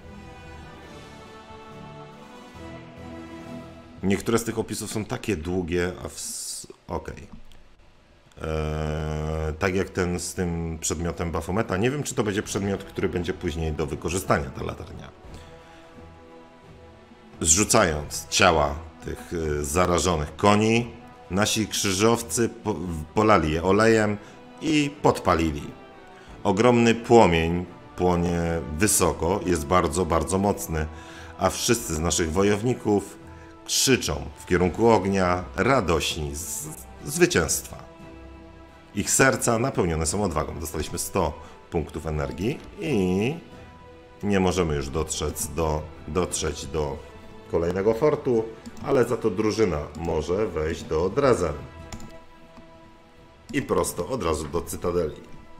Niektóre z tych opisów są takie długie, a w... okej. Okay. Eee, tak jak ten z tym przedmiotem Bafometa. Nie wiem, czy to będzie przedmiot, który będzie później do wykorzystania, ta latarnia. Zrzucając ciała tych y, zarażonych koni, nasi krzyżowcy po, polali je olejem i podpalili. Ogromny płomień płonie wysoko, jest bardzo, bardzo mocny, a wszyscy z naszych wojowników krzyczą w kierunku ognia, radośni z zwycięstwa. Ich serca napełnione są odwagą. Dostaliśmy sto punktów energii i nie możemy już dotrzeć do, dotrzeć do kolejnego fortu, ale za to drużyna może wejść do Drezen. I prosto od razu do Cytadeli.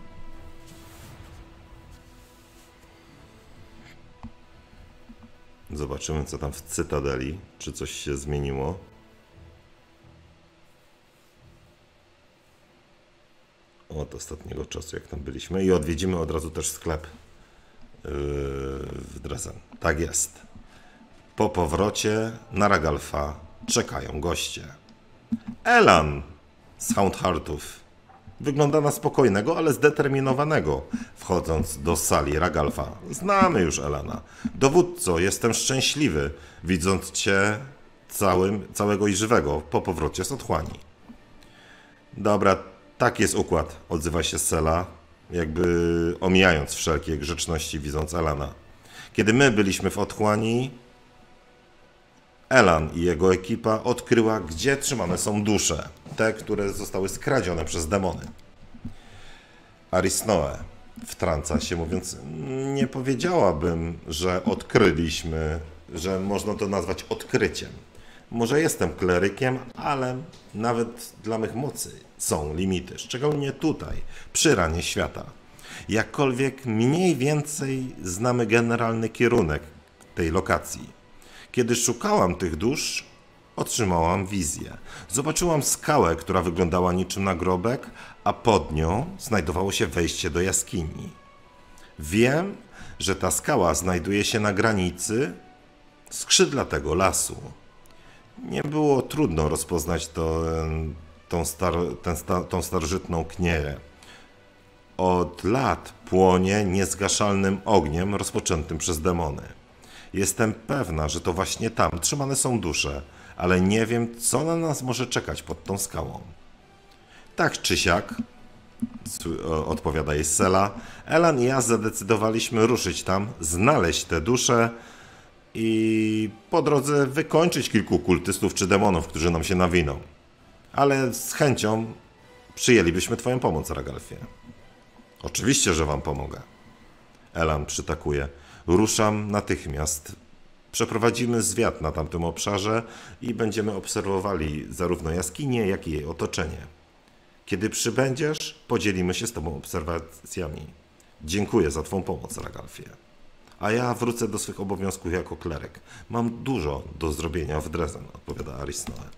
Zobaczymy, co tam w Cytadeli, czy coś się zmieniło. Od ostatniego czasu, jak tam byliśmy. I odwiedzimy od razu też sklep yy, w Drezen. Tak jest. Po powrocie na Ragalfa czekają goście. Elan z Houndheartów wygląda na spokojnego, ale zdeterminowanego, wchodząc do sali Ragalfa. Znamy już Elana. Dowódco, jestem szczęśliwy, widząc cię całym, całego i żywego po powrocie z otchłani. Dobra, tak jest układ, odzywa się Sela, jakby omijając wszelkie grzeczności, widząc Elana. Kiedy my byliśmy w otchłani, Elan i jego ekipa odkryła, gdzie trzymane są dusze, te, które zostały skradzione przez demony. Arisnoe wtrąca się, mówiąc, nie powiedziałabym, że odkryliśmy, że można to nazwać odkryciem. Może jestem klerykiem, ale nawet dla mych mocy są limity, szczególnie tutaj, przy ranie świata. Jakkolwiek mniej więcej znamy generalny kierunek tej lokacji. Kiedy szukałam tych dusz, otrzymałam wizję. Zobaczyłam skałę, która wyglądała niczym nagrobek, a pod nią znajdowało się wejście do jaskini. Wiem, że ta skała znajduje się na granicy skrzydlatego lasu. Nie było trudno rozpoznać to, tą, star, ten, tą starożytną knierę. Od lat płonie niezgaszalnym ogniem rozpoczętym przez demony. Jestem pewna, że to właśnie tam trzymane są dusze, ale nie wiem, co na nas może czekać pod tą skałą. Tak czy siak, odpowiada jej Sela, Elan i ja zadecydowaliśmy ruszyć tam, znaleźć te dusze i po drodze wykończyć kilku kultystów czy demonów, którzy nam się nawiną. Ale z chęcią przyjęlibyśmy twoją pomoc, Ragalfie. Oczywiście, że wam pomogę. Elan przytakuje. Ruszam natychmiast. Przeprowadzimy zwiat na tamtym obszarze i będziemy obserwowali zarówno jaskinię, jak i jej otoczenie. Kiedy przybędziesz, podzielimy się z tobą obserwacjami. Dziękuję za twą pomoc, Ragalfie. A ja wrócę do swych obowiązków jako kleryk. Mam dużo do zrobienia w Drezen, odpowiada Arisnoe.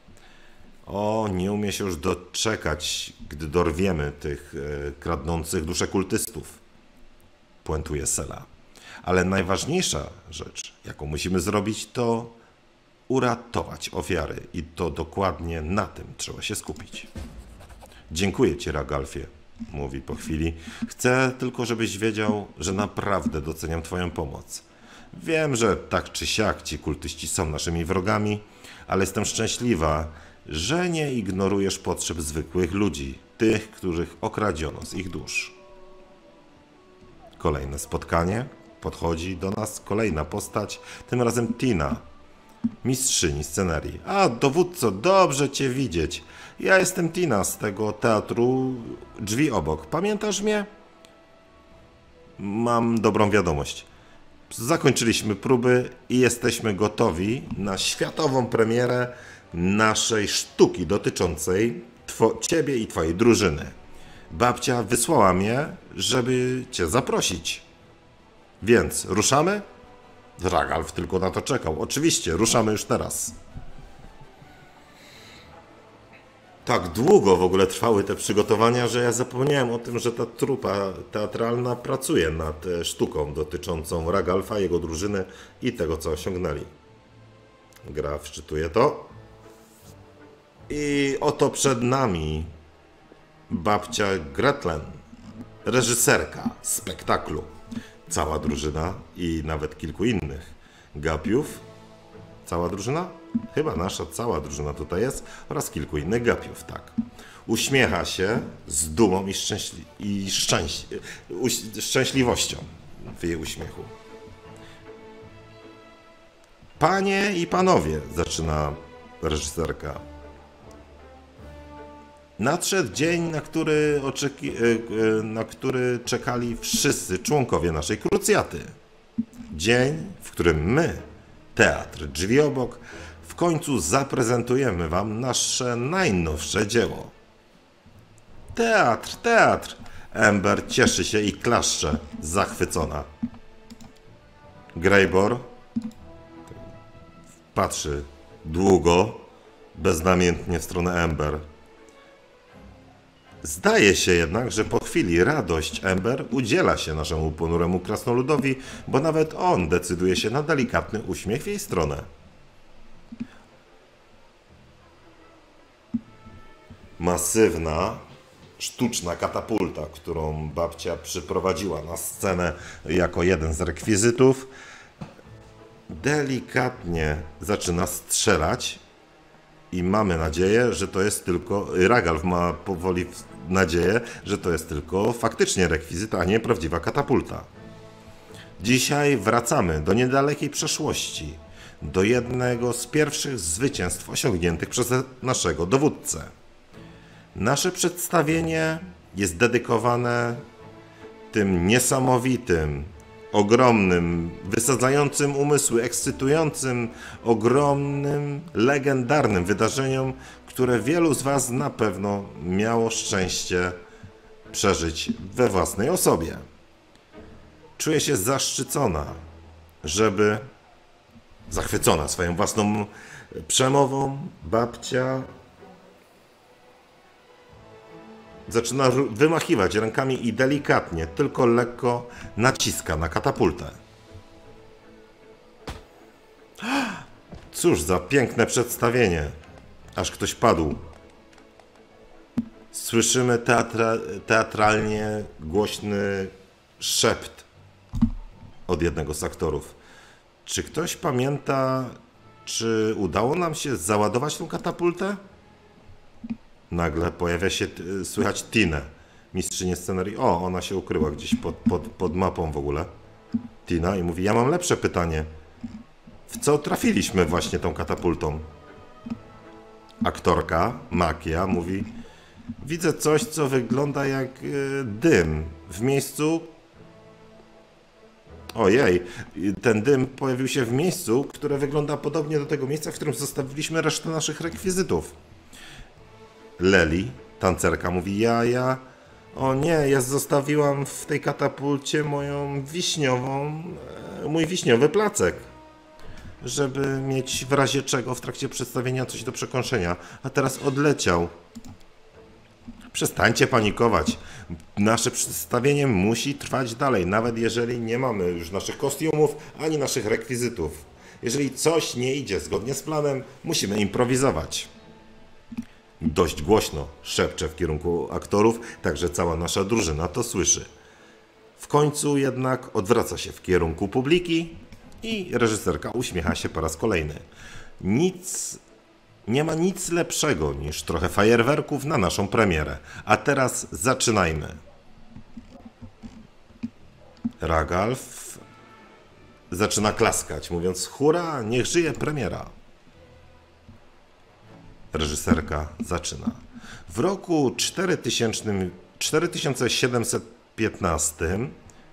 O, nie umie się już doczekać, gdy dorwiemy tych e, kradnących dusze kultystów, puentuje Sela. Ale najważniejsza rzecz, jaką musimy zrobić, to uratować ofiary i to dokładnie na tym trzeba się skupić. Dziękuję ci, Ragalfie, mówi po chwili. Chcę tylko, żebyś wiedział, że naprawdę doceniam twoją pomoc. Wiem, że tak czy siak ci kultyści są naszymi wrogami, ale jestem szczęśliwa, że nie ignorujesz potrzeb zwykłych ludzi, tych, których okradziono z ich dusz. Kolejne spotkanie. Podchodzi do nas kolejna postać, tym razem Tina, mistrzyni scenerii. A, dowódco, dobrze cię widzieć. Ja jestem Tina z tego teatru Drzwi obok. Pamiętasz mnie? Mam dobrą wiadomość. Zakończyliśmy próby i jesteśmy gotowi na światową premierę naszej sztuki dotyczącej ciebie i twojej drużyny. Babcia wysłała mnie, żeby cię zaprosić. Więc ruszamy? Ragalf tylko na to czekał. Oczywiście, ruszamy już teraz. tak długo w ogóle trwały te przygotowania, że ja zapomniałem o tym, że ta trupa teatralna pracuje nad sztuką dotyczącą Ragalfa, jego drużyny i tego, co osiągnęli. Gra wczytuje to. I oto przed nami babcia Gretlen, reżyserka spektaklu. Cała drużyna i nawet kilku innych gapiów. Cała drużyna? Chyba nasza cała drużyna tutaj jest oraz kilku innych gapiów, tak. Uśmiecha się z dumą i, szczęśli i szczęś szczęśliwością w jej uśmiechu. Panie i panowie, zaczyna reżyserka. Nadszedł dzień, na który, oczeki na który czekali wszyscy członkowie naszej krucjaty. Dzień, w którym my, Teatr Drzwi Obok, w końcu zaprezentujemy wam nasze najnowsze dzieło. Teatr, teatr! Ember cieszy się i klaszcze, zachwycona. Greybor patrzy długo, beznamiętnie w stronę Ember. Zdaje się jednak, że po chwili radość Ember udziela się naszemu ponuremu krasnoludowi, bo nawet on decyduje się na delikatny uśmiech w jej stronę. Masywna, sztuczna katapulta, którą babcia przyprowadziła na scenę jako jeden z rekwizytów, delikatnie zaczyna strzelać i mamy nadzieję, że to jest tylko... Ragalf ma powoli nadzieję, że to jest tylko faktycznie rekwizyt, a nie prawdziwa katapulta. Dzisiaj wracamy do niedalekiej przeszłości, do jednego z pierwszych zwycięstw osiągniętych przez naszego dowódcę. Nasze przedstawienie jest dedykowane tym niesamowitym, ogromnym, wysadzającym umysły, ekscytującym, ogromnym, legendarnym wydarzeniom, które wielu z was na pewno miało szczęście przeżyć we własnej osobie. Czuję się zaszczycona, żeby zachwycona swoją własną przemową, babcia zaczyna wymachiwać rękami i delikatnie, tylko lekko naciska na katapultę. Cóż za piękne przedstawienie. Aż ktoś padł. Słyszymy teatra teatralnie głośny szept od jednego z aktorów. Czy ktoś pamięta, czy udało nam się załadować tą katapultę? Nagle pojawia się, słychać Tinę, mistrzynię scenarii. O, ona się ukryła gdzieś pod, pod, pod mapą w ogóle. Tina i mówi, ja mam lepsze pytanie. W co trafiliśmy właśnie tą katapultą? Aktorka, Makia, mówi, widzę coś, co wygląda jak y, dym. W miejscu... Ojej, ten dym pojawił się w miejscu, które wygląda podobnie do tego miejsca, w którym zostawiliśmy resztę naszych rekwizytów. Leli, tancerka, mówi, ja, ja, o nie, ja zostawiłam w tej katapulcie moją wiśniową, mój wiśniowy placek, żeby mieć w razie czego w trakcie przedstawienia coś do przekąszenia, a teraz odleciał. Przestańcie panikować, nasze przedstawienie musi trwać dalej, nawet jeżeli nie mamy już naszych kostiumów, ani naszych rekwizytów. Jeżeli coś nie idzie zgodnie z planem, musimy improwizować. Dość głośno szepcze w kierunku aktorów, także cała nasza drużyna to słyszy. W końcu jednak odwraca się w kierunku publiki i reżyserka uśmiecha się po raz kolejny. Nic, nie ma nic lepszego niż trochę fajerwerków na naszą premierę. A teraz zaczynajmy. Ragalf zaczyna klaskać, mówiąc hurra, niech żyje premiera. Reżyserka zaczyna. W roku cztery tysiące siedemset piętnastym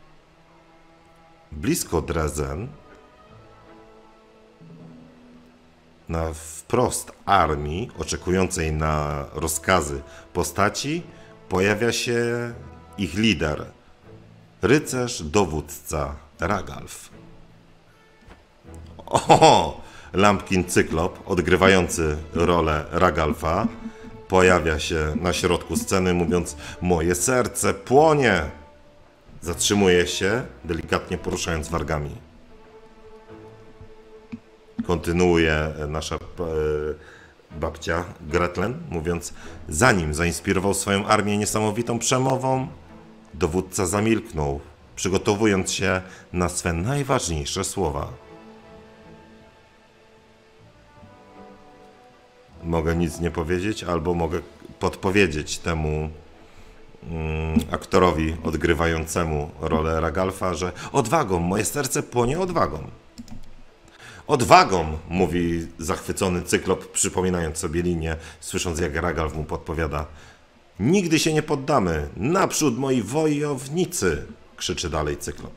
blisko Dresden na wprost armii oczekującej na rozkazy postaci pojawia się ich lider, rycerz dowódca Ragalf. O! Lampkin Cyklop, odgrywający rolę Ragalfa, pojawia się na środku sceny, mówiąc: moje serce płonie. Zatrzymuje się, delikatnie poruszając wargami. Kontynuuje nasza e, babcia Gretlen, mówiąc: zanim zainspirował swoją armię niesamowitą przemową, dowódca zamilknął, przygotowując się na swe najważniejsze słowa. Mogę nic nie powiedzieć, albo mogę podpowiedzieć temu mm, aktorowi odgrywającemu rolę Ragalfa, że odwagą, moje serce płonie odwagą. Odwagą, mówi zachwycony Cyklop, przypominając sobie linię, słysząc jak Ragalf mu podpowiada. Nigdy się nie poddamy, naprzód moi wojownicy, krzyczy dalej Cyklop.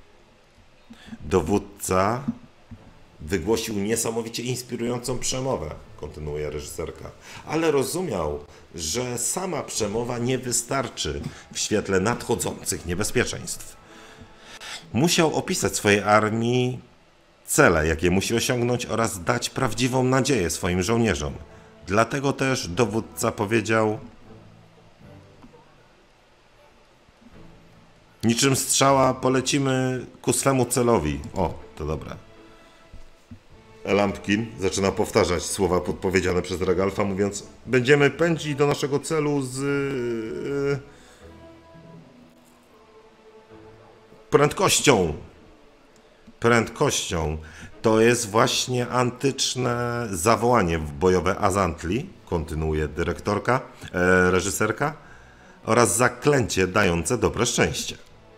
Dowódca wygłosił niesamowicie inspirującą przemowę, kontynuuje reżyserka, ale rozumiał, że sama przemowa nie wystarczy w świetle nadchodzących niebezpieczeństw. Musiał opisać swojej armii cele, jakie musi osiągnąć, oraz dać prawdziwą nadzieję swoim żołnierzom. Dlatego też dowódca powiedział: niczym strzała polecimy ku swemu celowi. O, to dobre. Lampkin zaczyna powtarzać słowa podpowiedziane przez Ragalfa, mówiąc: będziemy pędzić do naszego celu z yy, prędkością. Prędkością. To jest właśnie antyczne zawołanie bojowe Azantli, kontynuuje dyrektorka, e, reżyserka, oraz zaklęcie dające dobre szczęście.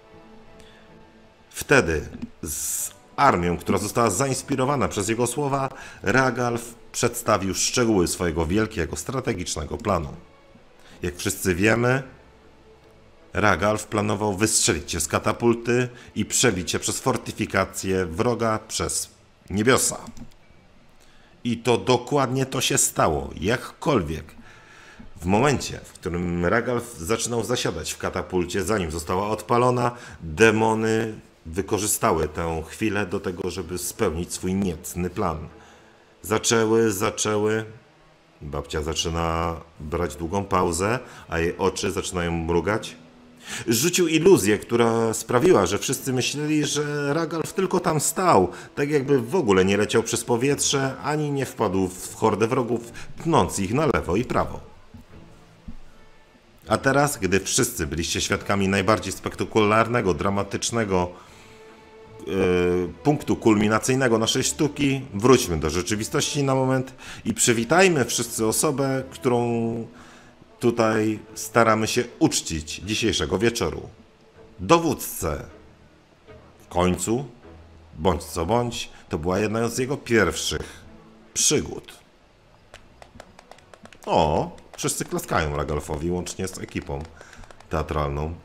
Wtedy z armią, która została zainspirowana przez jego słowa, Ragalf przedstawił szczegóły swojego wielkiego, strategicznego planu. Jak wszyscy wiemy, Ragalf planował wystrzelić się z katapulty i przebić się przez fortyfikację wroga przez niebiosa. I to dokładnie to się stało, jakkolwiek. W momencie, w którym Ragalf zaczynał zasiadać w katapulcie, zanim została odpalona, demony wykorzystały tę chwilę do tego, żeby spełnić swój niecny plan. Zaczęły, zaczęły... Babcia zaczyna brać długą pauzę, a jej oczy zaczynają mrugać. Rzucił iluzję, która sprawiła, że wszyscy myśleli, że Ragalf tylko tam stał, tak jakby w ogóle nie leciał przez powietrze, ani nie wpadł w hordę wrogów, pnąc ich na lewo i prawo. A teraz, gdy wszyscy byliście świadkami najbardziej spektakularnego, dramatycznego yy, punktu kulminacyjnego naszej sztuki, wróćmy do rzeczywistości na moment i przywitajmy wszyscy osobę, którą tutaj staramy się uczcić dzisiejszego wieczoru. Dowódcę. W końcu, bądź co bądź, to była jedna z jego pierwszych przygód. O, wszyscy klaskają Ragalfowi, łącznie z ekipą teatralną.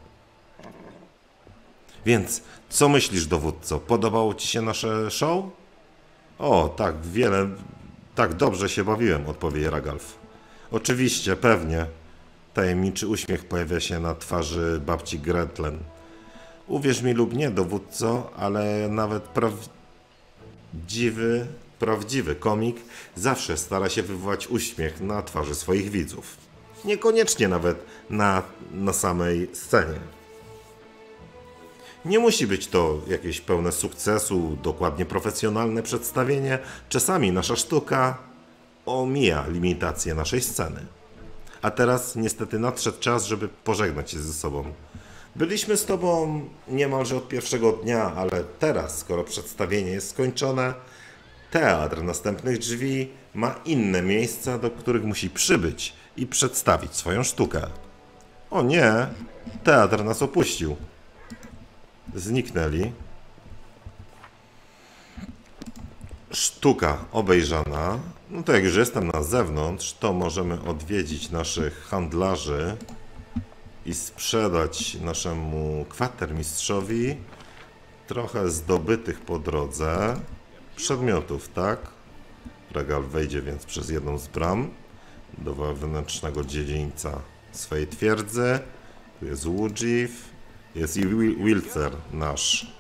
Więc, co myślisz, dowódco? Podobało ci się nasze show? O, tak, wiele, tak dobrze się bawiłem, odpowie Ragalf. Oczywiście, pewnie. Tajemniczy uśmiech pojawia się na twarzy babci Gretlen. Uwierz mi lub nie, dowódco, ale nawet prawdziwy, prawdziwy komik zawsze stara się wywołać uśmiech na twarzy swoich widzów. Niekoniecznie nawet na, na samej scenie. Nie musi być to jakieś pełne sukcesu, dokładnie profesjonalne przedstawienie. Czasami nasza sztuka omija limitacje naszej sceny. A teraz niestety nadszedł czas, żeby pożegnać się ze sobą. Byliśmy z tobą niemalże od pierwszego dnia, ale teraz, skoro przedstawienie jest skończone, teatr następnych drzwi ma inne miejsca, do których musi przybyć i przedstawić swoją sztukę. O nie, teatr nas opuścił. Zniknęli. Sztuka obejrzana. No to jak już jestem na zewnątrz, to możemy odwiedzić naszych handlarzy i sprzedać naszemu kwatermistrzowi trochę zdobytych po drodze przedmiotów, tak? Ragalf wejdzie więc przez jedną z bram do wewnętrznego dziedzińca swojej twierdzy. Tu jest Łudżif, jest i Wilcer, nasz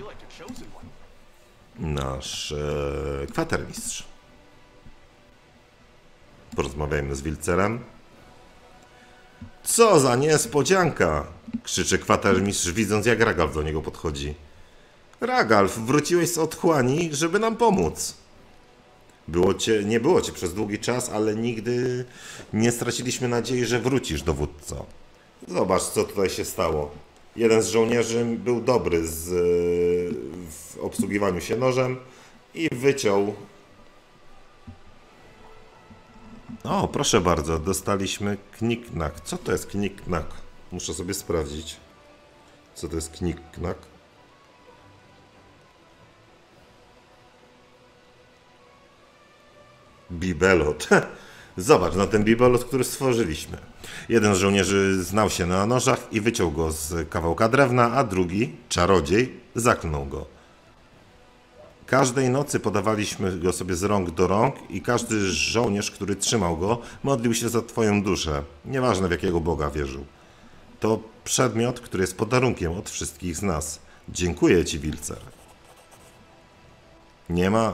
nasz e, kwatermistrz. Porozmawiajmy z Wilcerem. Co za niespodzianka! Krzyczy kwatermistrz, widząc jak Ragalf do niego podchodzi. Ragalf, wróciłeś z otchłani, żeby nam pomóc. Było cię, nie było cię przez długi czas, ale nigdy nie straciliśmy nadziei, że wrócisz, dowódco. Zobacz, co tutaj się stało. Jeden z żołnierzy był dobry z, w obsługiwaniu się nożem i wyciął. O, proszę bardzo, dostaliśmy kniknak. Co to jest kniknak? Muszę sobie sprawdzić. Co to jest kniknak? Bibelot. Zobacz, no ten bibelot, który stworzyliśmy. Jeden z żołnierzy znał się na nożach i wyciął go z kawałka drewna, a drugi, czarodziej, zaklnął go. Każdej nocy podawaliśmy go sobie z rąk do rąk i każdy żołnierz, który trzymał go, modlił się za twoją duszę, nieważne w jakiego Boga wierzył. To przedmiot, który jest podarunkiem od wszystkich z nas. Dziękuję ci, Wilcer. Nie ma...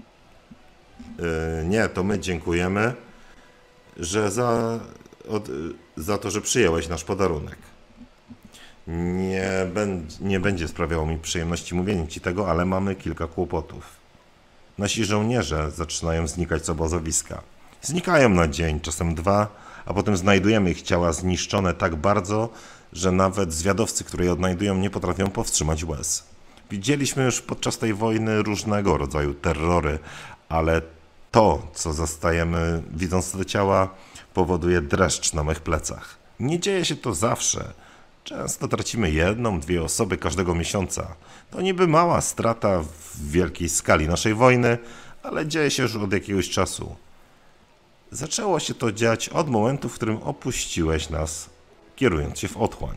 Yy, nie, to my dziękujemy, że za, od, za to, że przyjąłeś nasz podarunek. Nie, ben, nie będzie sprawiało mi przyjemności mówienie ci tego, ale mamy kilka kłopotów. Nasi żołnierze zaczynają znikać z obozowiska. Znikają na dzień, czasem dwa, a potem znajdujemy ich ciała zniszczone tak bardzo, że nawet zwiadowcy, które je odnajdują, nie potrafią powstrzymać łez. Widzieliśmy już podczas tej wojny różnego rodzaju terrory, ale to, co zastajemy widząc te ciała, powoduje dreszcz na mych plecach. Nie dzieje się to zawsze. Często tracimy jedną, dwie osoby każdego miesiąca. To niby mała strata w wielkiej skali naszej wojny, ale dzieje się już od jakiegoś czasu. Zaczęło się to dziać od momentu, w którym opuściłeś nas, kierując się w otchłań.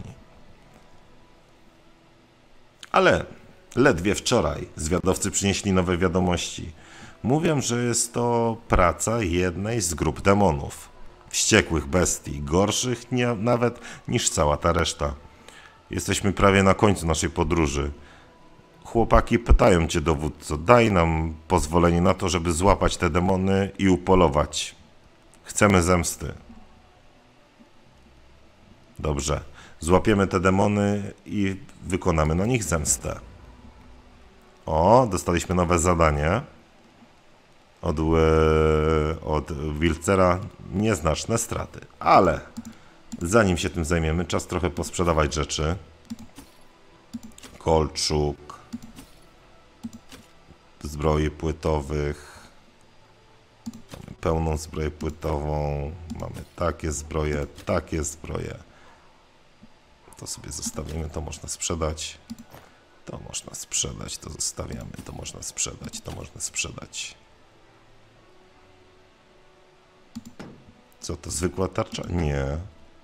Ale ledwie wczoraj zwiadowcy przynieśli nowe wiadomości. Mówią, że jest to praca jednej z grup demonów. Wściekłych bestii, gorszych nie, nawet niż cała ta reszta. Jesteśmy prawie na końcu naszej podróży. Chłopaki pytają cię, dowódco, daj nam pozwolenie na to, żeby złapać te demony i upolować. Chcemy zemsty. Dobrze, złapiemy te demony i wykonamy na nich zemstę. O, dostaliśmy nowe zadanie. Od, od Wilcera nieznaczne straty, ale zanim się tym zajmiemy, czas trochę posprzedawać rzeczy. Kolczuk, zbroi płytowych, mamy pełną zbroję płytową, mamy takie zbroje, takie zbroje. To sobie zostawimy, to można sprzedać, to można sprzedać, to zostawiamy, to można sprzedać, to można sprzedać. Co to, zwykła tarcza? Nie.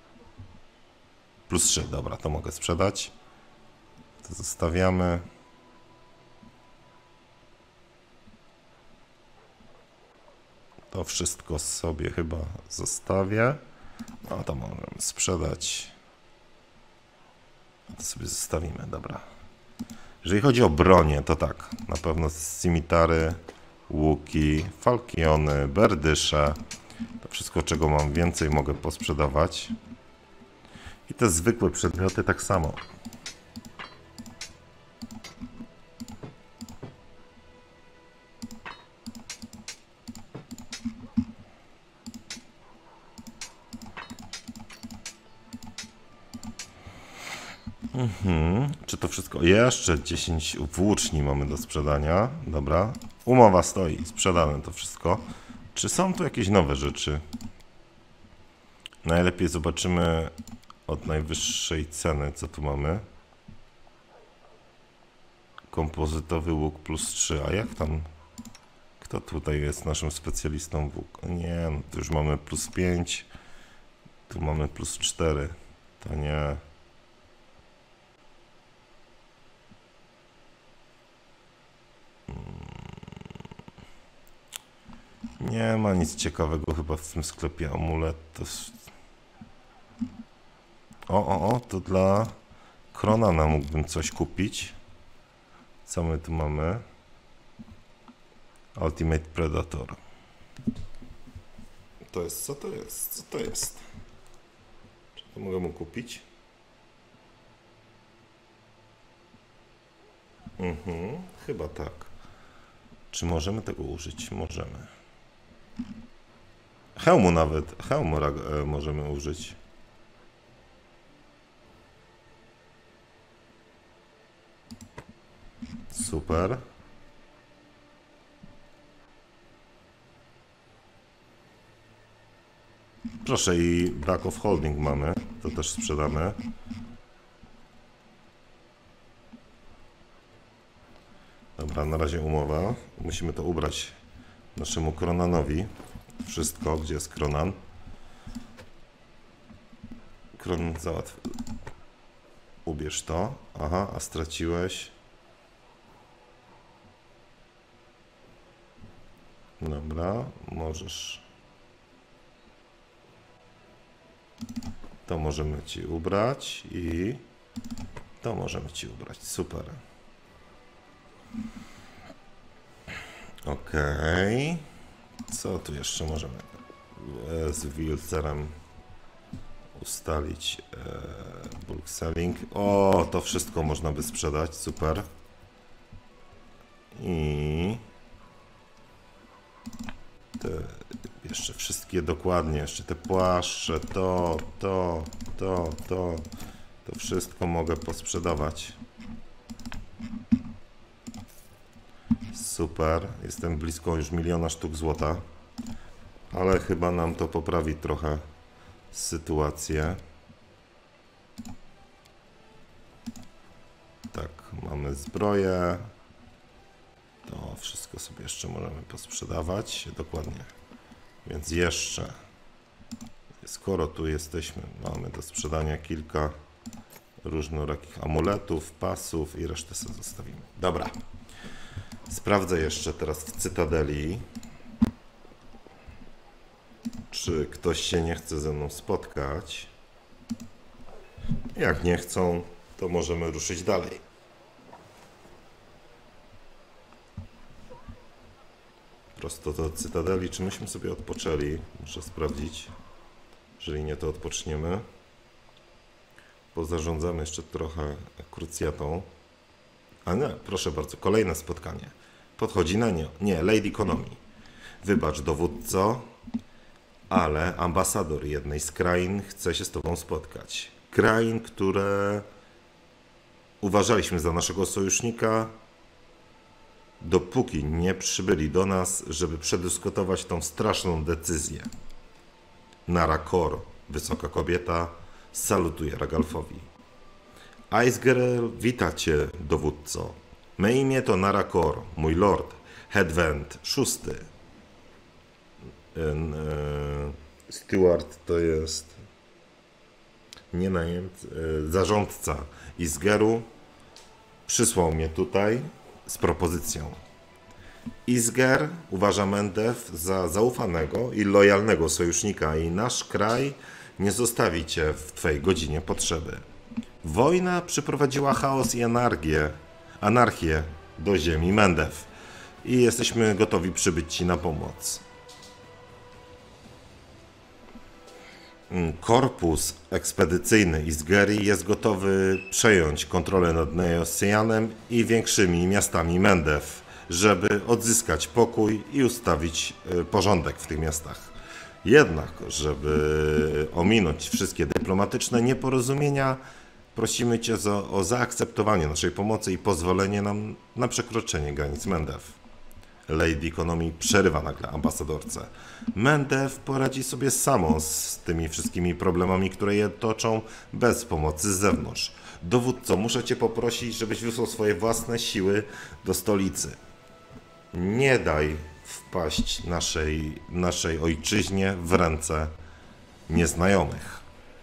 Plus trzy, dobra, to mogę sprzedać. To zostawiamy. To wszystko sobie chyba zostawię. No to możemy sprzedać. To sobie zostawimy, dobra. Jeżeli chodzi o bronię, to tak. Na pewno scimitary, łuki, falkiony, berdysze. To wszystko, czego mam więcej, mogę posprzedawać. I te zwykłe przedmioty tak samo. Mhm. Czy to wszystko? Jeszcze dziesięć włóczni mamy do sprzedania. Dobra. Umowa stoi. Sprzedane to wszystko. Czy są tu jakieś nowe rzeczy? Najlepiej zobaczymy od najwyższej ceny, co tu mamy. Kompozytowy łuk plus trzy. A jak tam? Kto tutaj jest naszym specjalistą w łuk? Nie, no tu już mamy plus pięć. Tu mamy plus cztery. To nie. Nie ma nic ciekawego chyba w tym sklepie. Amulet to... O, o, o, to dla Kronana mógłbym coś kupić. Co my tu mamy? Ultimate Predator. To jest, co to jest? Co to jest? To mogę mu kupić. Mhm, chyba tak. Czy możemy tego użyć? Możemy. Hełmu nawet. Hełmu e, możemy użyć. Super. Proszę, i Back of Holding mamy. To też sprzedamy. Dobra, na razie umowa. Musimy to ubrać naszemu Kronanowi. Wszystko, gdzie jest Kronan. Kronan załatw. Ubierz to. Aha, a straciłeś. Dobra, możesz. To możemy ci ubrać i to możemy ci ubrać. Super. Okej. Co tu jeszcze możemy z Wilcerem ustalić? Bulk selling. O, to wszystko można by sprzedać. Super. I te jeszcze wszystkie dokładnie, jeszcze te płaszcze, to, to, to, to, to wszystko mogę posprzedawać. Super, jestem blisko już miliona sztuk złota, ale chyba nam to poprawi trochę sytuację. Tak, mamy zbroję. To wszystko sobie jeszcze możemy posprzedawać, dokładnie. Więc jeszcze, skoro tu jesteśmy, mamy do sprzedania kilka różnorakich amuletów, pasów i resztę sobie zostawimy. Dobra. Sprawdzę jeszcze teraz w Cytadeli, czy ktoś się nie chce ze mną spotkać. Jak nie chcą, to możemy ruszyć dalej. Prosto do Cytadeli. Czy myśmy sobie odpoczęli? Muszę sprawdzić. Jeżeli nie, to odpoczniemy. Pozarządzamy jeszcze trochę krucjatą. A nie, proszę bardzo, kolejne spotkanie. Podchodzi na nie. Nie, Lady Economy. Wybacz, dowódco, ale ambasador jednej z krain chce się z tobą spotkać. Krain, które uważaliśmy za naszego sojusznika, dopóki nie przybyli do nas, żeby przedyskutować tą straszną decyzję. Nara Kor, wysoka kobieta, salutuje Ragalfowi. Icegirl, wita cię, dowódco. Me imię to Nara Kor, mój lord, Headwind szósty. Steward to jest nie najemca, zarządca Isgeru. Przysłał mnie tutaj z propozycją. Isger uważa Mendev za zaufanego i lojalnego sojusznika i nasz kraj nie zostawi cię w twojej godzinie potrzeby. Wojna przyprowadziła chaos i anarchię, anarchię do ziemi Mendev i jesteśmy gotowi przybyć ci na pomoc. Korpus ekspedycyjny Isgeri jest gotowy przejąć kontrolę nad Neosyjanem i większymi miastami Mendev, żeby odzyskać pokój i ustawić porządek w tych miastach. Jednak, żeby ominąć wszystkie dyplomatyczne nieporozumienia, prosimy cię za, o zaakceptowanie naszej pomocy i pozwolenie nam na przekroczenie granic Mendev. Lady Economy przerywa nagle ambasadorce. Mendev poradzi sobie samą z tymi wszystkimi problemami, które je toczą, bez pomocy z zewnątrz. Dowódco, muszę cię poprosić, żebyś wysłał swoje własne siły do stolicy. Nie daj wpaść naszej, naszej ojczyźnie w ręce nieznajomych.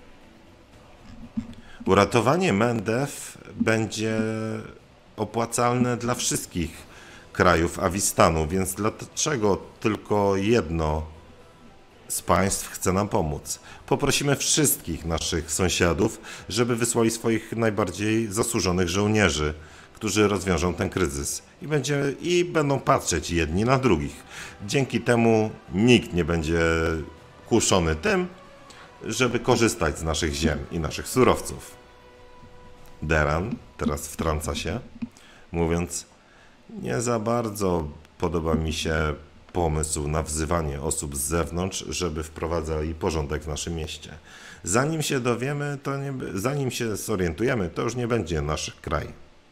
Uratowanie Mendev będzie opłacalne dla wszystkich krajów Awistanu, więc dlaczego tylko jedno z państw chce nam pomóc? Poprosimy wszystkich naszych sąsiadów, żeby wysłali swoich najbardziej zasłużonych żołnierzy, którzy rozwiążą ten kryzys i, będzie, i będą patrzeć jedni na drugich. Dzięki temu nikt nie będzie kuszony tym, żeby korzystać z naszych ziem i naszych surowców. Deran teraz wtrąca się, mówiąc: nie za bardzo podoba mi się pomysł na wzywanie osób z zewnątrz, żeby wprowadzali porządek w naszym mieście. Zanim się dowiemy, to nie, zanim się zorientujemy, to już nie będzie nasz kraj.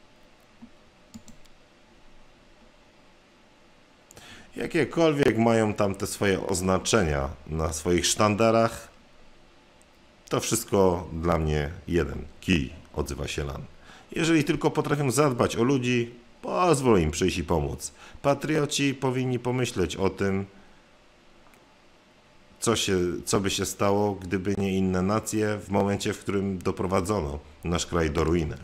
Jakiekolwiek mają tam te swoje oznaczenia na swoich sztandarach, to wszystko dla mnie jeden kij, odzywa się Lan. Jeżeli tylko potrafią zadbać o ludzi, pozwól im przyjść i pomóc. Patrioci powinni pomyśleć o tym, co, się, co by się stało, gdyby nie inne nacje w momencie, w którym doprowadzono nasz kraj do ruiny.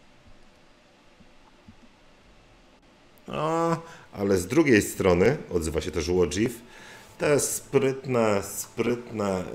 No, ale z drugiej strony, odzywa się też Łodzif, te sprytne, sprytne e,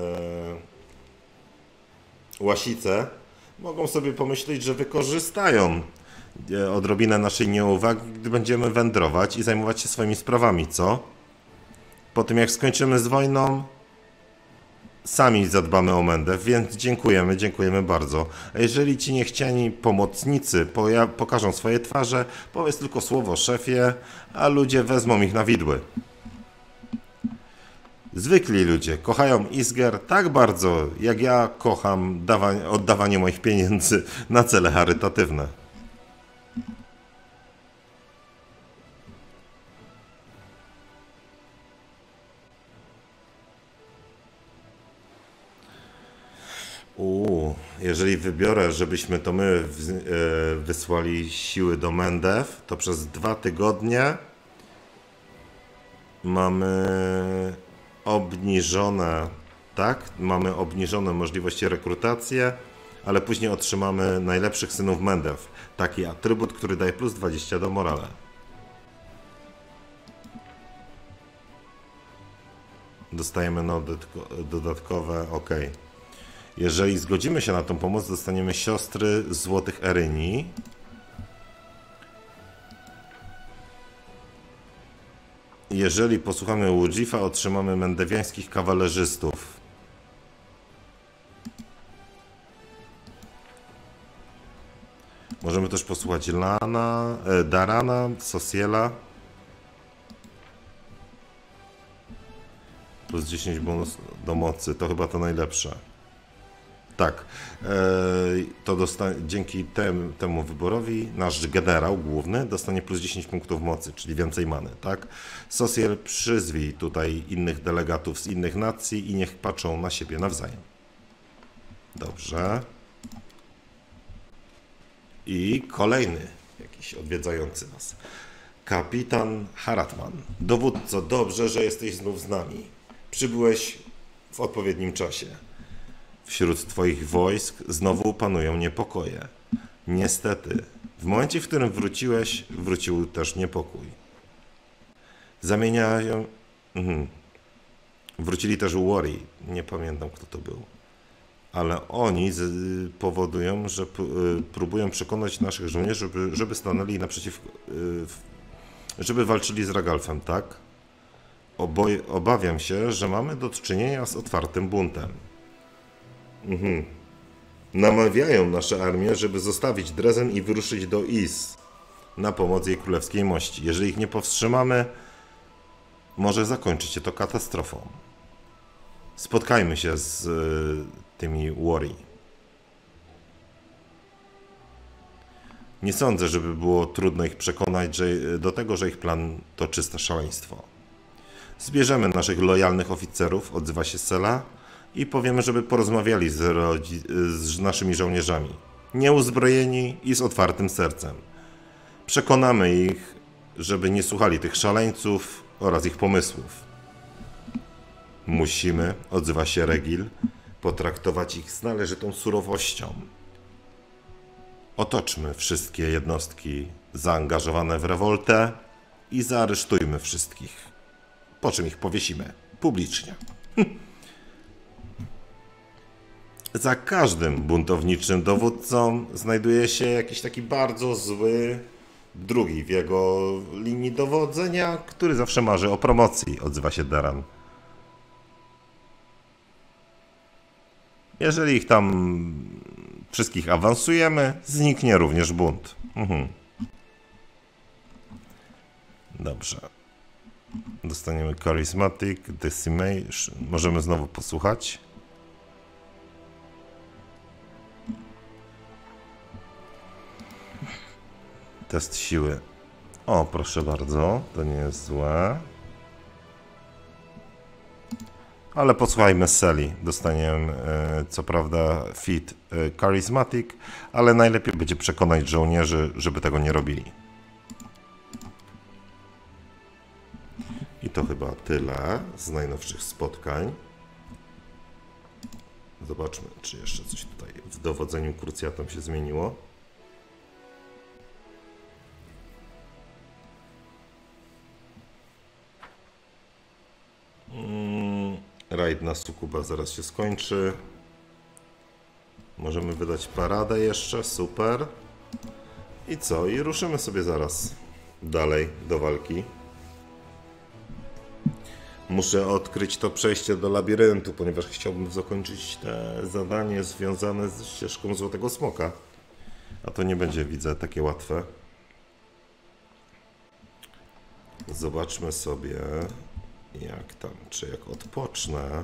łasice mogą sobie pomyśleć, że wykorzystają odrobinę naszej nieuwagi, gdy będziemy wędrować i zajmować się swoimi sprawami, co? Po tym jak skończymy z wojną, sami zadbamy o Mendew, więc dziękujemy, dziękujemy bardzo. A jeżeli ci niechciani pomocnicy pokażą swoje twarze, powiedz tylko słowo szefie, a ludzie wezmą ich na widły. Zwykli ludzie kochają Isger tak bardzo, jak ja kocham oddawanie moich pieniędzy na cele charytatywne. Uuu, jeżeli wybiorę, żebyśmy to my w, e, wysłali siły do Mendew, to przez dwa tygodnie mamy obniżone, tak? Mamy obniżone możliwości rekrutacji, ale później otrzymamy najlepszych synów Mendew. Taki atrybut, który daje plus dwadzieścia do morale. Dostajemy dodatkowe, ok. Jeżeli zgodzimy się na tą pomoc, dostaniemy siostry Złotych Eryni. Jeżeli posłuchamy Łodzifa, otrzymamy mendewiańskich kawalerzystów. Możemy też posłuchać Lana, e, Darana, Sosiela. Plus dziesięć bonus do mocy, to chyba to najlepsze. Tak, to dostanie, dzięki tem, temu wyborowi nasz generał główny dostanie plus dziesięć punktów mocy, czyli więcej many, tak? Sosiel, przyzwij tutaj innych delegatów z innych nacji i niech patrzą na siebie nawzajem. Dobrze. I kolejny jakiś odwiedzający nas. Kapitan Haratman. Dowódco, dobrze, że jesteś znów z nami. Przybyłeś w odpowiednim czasie. Wśród twoich wojsk znowu panują niepokoje. Niestety, w momencie, w którym wróciłeś, wrócił też niepokój. Zamieniają... Mhm. Wrócili też Wori. Nie pamiętam, kto to był. Ale oni z... powodują, że p... próbują przekonać naszych żołnierzy, żeby, żeby stanęli naprzeciw... żeby walczyli z Ragalfem, tak? Oboj... Obawiam się, że mamy do czynienia z otwartym buntem. Mhm. Namawiają nasze armię, żeby zostawić Drezen i wyruszyć do Is na pomoc jej królewskiej mości. Jeżeli ich nie powstrzymamy, może zakończyć się to katastrofą. Spotkajmy się z y, tymi Wori. Nie sądzę, żeby było trudno ich przekonać że, do tego, że ich plan to czyste szaleństwo. Zbierzemy naszych lojalnych oficerów, odzywa się Sela, i powiemy, żeby porozmawiali z, z naszymi żołnierzami. Nieuzbrojeni i z otwartym sercem. Przekonamy ich, żeby nie słuchali tych szaleńców oraz ich pomysłów. Musimy, odzywa się Regil, potraktować ich z należytą surowością. Otoczmy wszystkie jednostki zaangażowane w rewoltę i zaaresztujmy wszystkich. Po czym ich powiesimy publicznie. Za każdym buntowniczym dowódcą znajduje się jakiś taki bardzo zły drugi w jego linii dowodzenia, który zawsze marzy o promocji, odzywa się Daran. Jeżeli ich tam wszystkich awansujemy, zniknie również bunt. Mhm. Dobrze. Dostaniemy Charismatic, Decimation. Możemy znowu posłuchać. Test siły. O, proszę bardzo, to nie jest złe. Ale posłuchajmy Seli. Dostaniemy, e, co prawda, fit e, Charismatic, ale najlepiej będzie przekonać żołnierzy, żeby tego nie robili. I to chyba tyle z najnowszych spotkań. Zobaczmy, czy jeszcze coś tutaj w dowodzeniu krucjatą się zmieniło. Mm, rajd na Sukuba zaraz się skończy. Możemy wydać paradę jeszcze, super. I co? I ruszymy sobie zaraz dalej do walki. Muszę odkryć to przejście do labiryntu, ponieważ chciałbym zakończyć te zadanie związane z ścieżką Złotego Smoka. A to nie będzie, widzę, takie łatwe. Zobaczmy sobie, jak tam, czy jak odpocznę.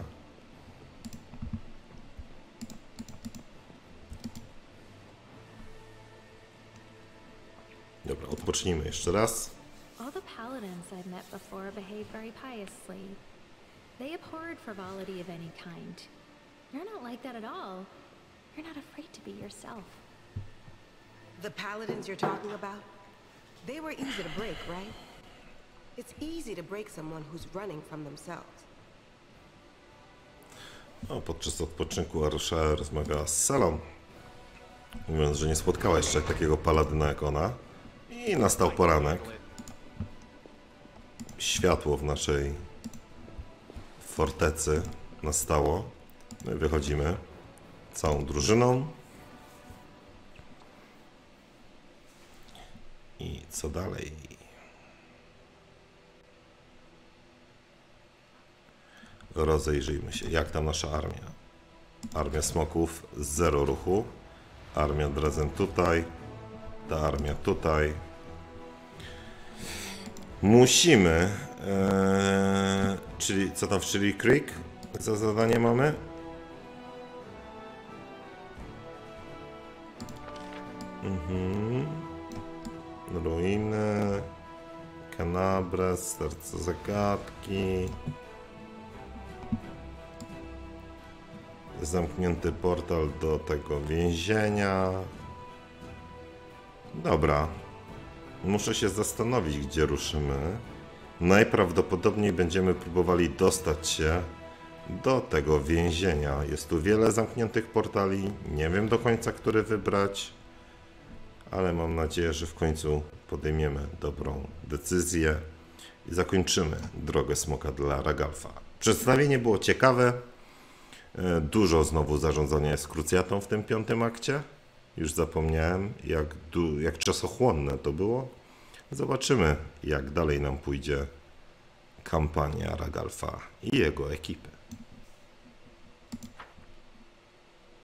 Dobra, odpocznijmy jeszcze raz. All the paladins I've met before behave very piously. They abhorred frivolity of any kind. You're not like that at all. You're not afraid to be yourself. The paladins you're talking about? They were easy to break, right? It's easy to break someone who's running from themselves. No, podczas odpoczynku Arusha rozmawiała z Selą, mówiąc, że nie spotkała jeszcze takiego paladyna jak ona. I nastał poranek. Światło w naszej fortecy nastało. My wychodzimy całą drużyną. I co dalej? Rozejrzyjmy się, jak tam nasza armia. Armia smoków, zero ruchu. Armia Drezen tutaj. Ta armia tutaj. Musimy, ee, czyli co tam w Chili Creek za zadanie mamy? Mhm. Ruiny, Canabres, Serce Zagadki. Zamknięty portal do tego więzienia. Dobra. Muszę się zastanowić, gdzie ruszymy. Najprawdopodobniej będziemy próbowali dostać się do tego więzienia. Jest tu wiele zamkniętych portali. Nie wiem do końca, który wybrać. Ale mam nadzieję, że w końcu podejmiemy dobrą decyzję i zakończymy drogę smoka dla Ragalfa. Przedstawienie było ciekawe. Dużo znowu zarządzania jest krucjatą w tym piątym akcie. Już zapomniałem, jak, jak czasochłonne to było. Zobaczymy, jak dalej nam pójdzie kampania Ragalfa i jego ekipy.